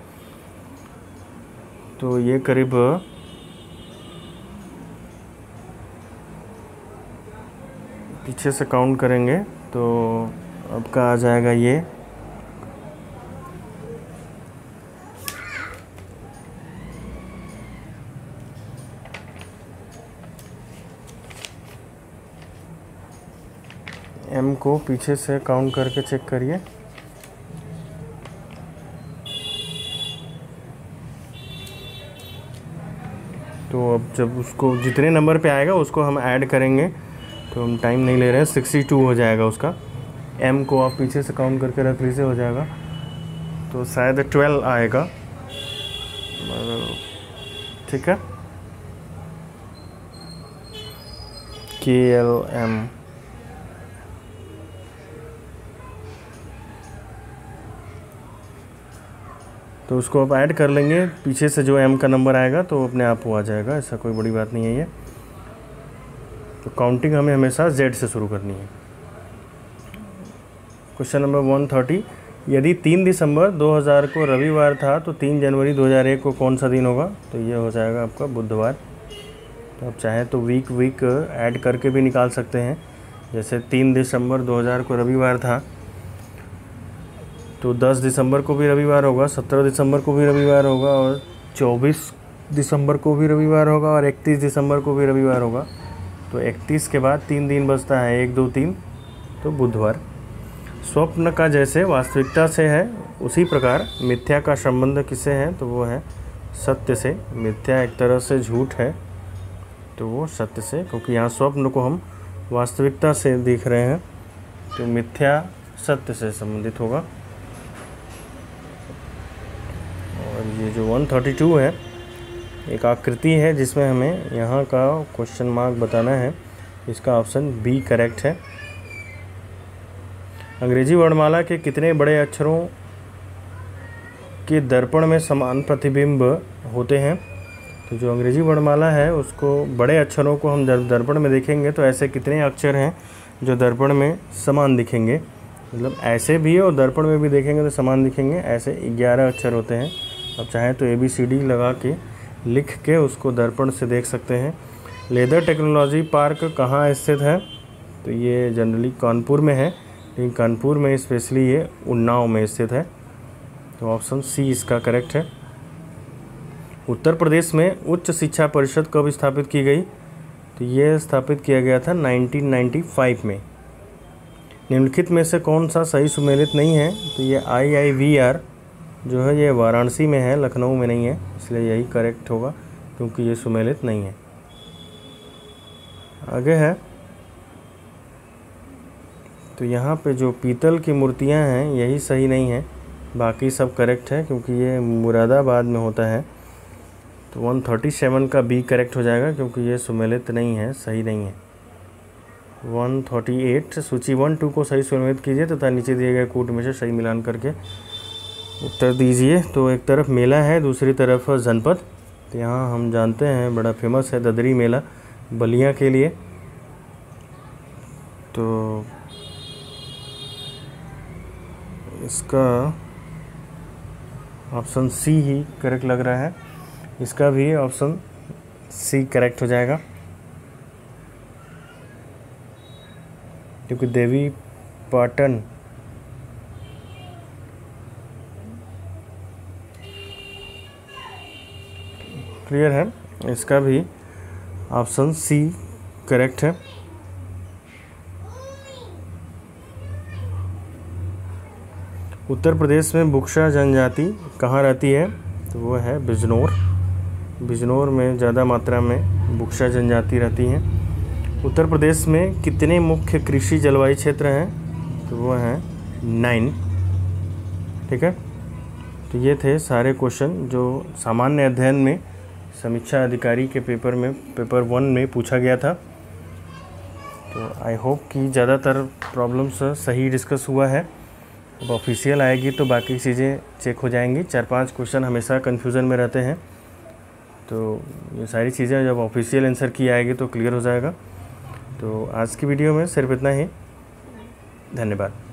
तो ये करीब पीछे से काउंट करेंगे तो आपका आ जाएगा ये M को पीछे से काउंट करके चेक करिए। तो अब जब उसको जितने नंबर पे आएगा उसको हम ऐड करेंगे, तो हम टाइम नहीं ले रहे हैं, 62 हो जाएगा उसका। M को आप पीछे से काउंट करके रख लीजिए, हो जाएगा। तो शायद 12 आएगा, ठीक है। KLM तो उसको आप ऐड कर लेंगे, पीछे से जो M का नंबर आएगा तो अपने आप वो आ जाएगा, ऐसा कोई बड़ी बात नहीं है ये। तो काउंटिंग हमें हमेशा Z से शुरू करनी है। क्वेश्चन नंबर 130, यदि 3 दिसंबर 2000 को रविवार था तो 3 जनवरी 2001 को कौन सा दिन होगा? तो ये हो जाएगा आपका बुधवार। तो आप चाहें तो वीक ऐड करके भी निकाल सकते हैं। जैसे 3 दिसंबर 2000 को रविवार था तो 10 दिसंबर को भी रविवार होगा, 17 दिसंबर को भी रविवार होगा और 24 दिसंबर को भी रविवार होगा और 31 दिसंबर को भी रविवार होगा। तो 31 के बाद 3 दिन बचता है, 1 2 3, तो बुधवार। स्वप्न का जैसे वास्तविकता से है उसी प्रकार मिथ्या का संबंध किससे है? तो वो है सत्य से। मिथ्या एक तरह से झूठ है, तो वो सत्य से, क्योंकि यहाँ स्वप्न को हम वास्तविकता से देख रहे हैं, तो मिथ्या सत्य से संबंधित होगा। और ये जो 132 है एक आकृति है जिसमें हमें यहाँ का क्वेश्चन मार्क बताना है। इसका ऑप्शन बी करेक्ट है। अंग्रेजी वर्णमाला के कितने बड़े अक्षरों के दर्पण में समान प्रतिबिंब होते हैं? तो जो अंग्रेजी वर्णमाला है उसको बड़े अक्षरों को हम दर्पण में देखेंगे तो ऐसे कितने अक्षर हैं जो दर्पण में समान दिखेंगे? मतलब ऐसे भी और दर्पण में भी देखेंगे तो समान दिखेंगे। ऐसे 11 अक्षर होते हैं। आप चाहें तो ABCD लगा के लिख के उसको दर्पण से देख सकते हैं। लेदर टेक्नोलॉजी पार्क कहाँ स्थित है? तो ये जनरली कानपुर में है, लेकिन कानपुर में स्पेशली ये उन्नाव में स्थित है। तो ऑप्शन सी इसका करेक्ट है। उत्तर प्रदेश में उच्च शिक्षा परिषद कब स्थापित की गई? तो ये स्थापित किया गया था 1995 में। निम्नलिखित में से कौन सा सही सुमेलित नहीं है? तो ये IIVR जो है ये वाराणसी में है, लखनऊ में नहीं है, इसलिए यही करेक्ट होगा क्योंकि ये सुमेलित नहीं है। आगे है, तो यहाँ पे जो पीतल की मूर्तियाँ हैं यही सही नहीं है, बाकी सब करेक्ट है क्योंकि ये मुरादाबाद में होता है। तो 137 का बी करेक्ट हो जाएगा क्योंकि ये सुमेलित नहीं है, सही नहीं है। 138 सूची 1 2 को सही सुमेलित कीजिए तथा नीचे दिए गए कूट में से सही मिलान करके उत्तर दीजिए। तो एक तरफ मेला है, दूसरी तरफ जनपद। तो यहाँ हम जानते हैं बड़ा फेमस है ददरी मेला बलिया के लिए। तो इसका ऑप्शन सी ही करेक्ट लग रहा है। इसका भी ऑप्शन सी करेक्ट हो जाएगा क्योंकि देवी पाटन क्लियर है। इसका भी ऑप्शन सी करेक्ट है। उत्तर प्रदेश में बुक्शा जनजाति कहाँ रहती है? तो वो है बिजनौर। बिजनौर में ज़्यादा मात्रा में बुक्शा जनजाति रहती हैं। उत्तर प्रदेश में कितने मुख्य कृषि जलवायु क्षेत्र हैं? तो वो हैं 9। ठीक है, तो ये थे सारे क्वेश्चन जो सामान्य अध्ययन में समीक्षा अधिकारी के पेपर 1 में पूछा गया था। तो आई होप कि ज़्यादातर प्रॉब्लम्स सही डिस्कस हुआ है। अब ऑफिशियल आएगी तो बाकी चीज़ें चेक हो जाएंगी। 4-5 क्वेश्चन हमेशा कन्फ्यूज़न में रहते हैं, तो ये सारी चीज़ें जब ऑफिशियल आंसर की आएगी तो क्लियर हो जाएगा। तो आज की वीडियो में सिर्फ इतना ही। धन्यवाद।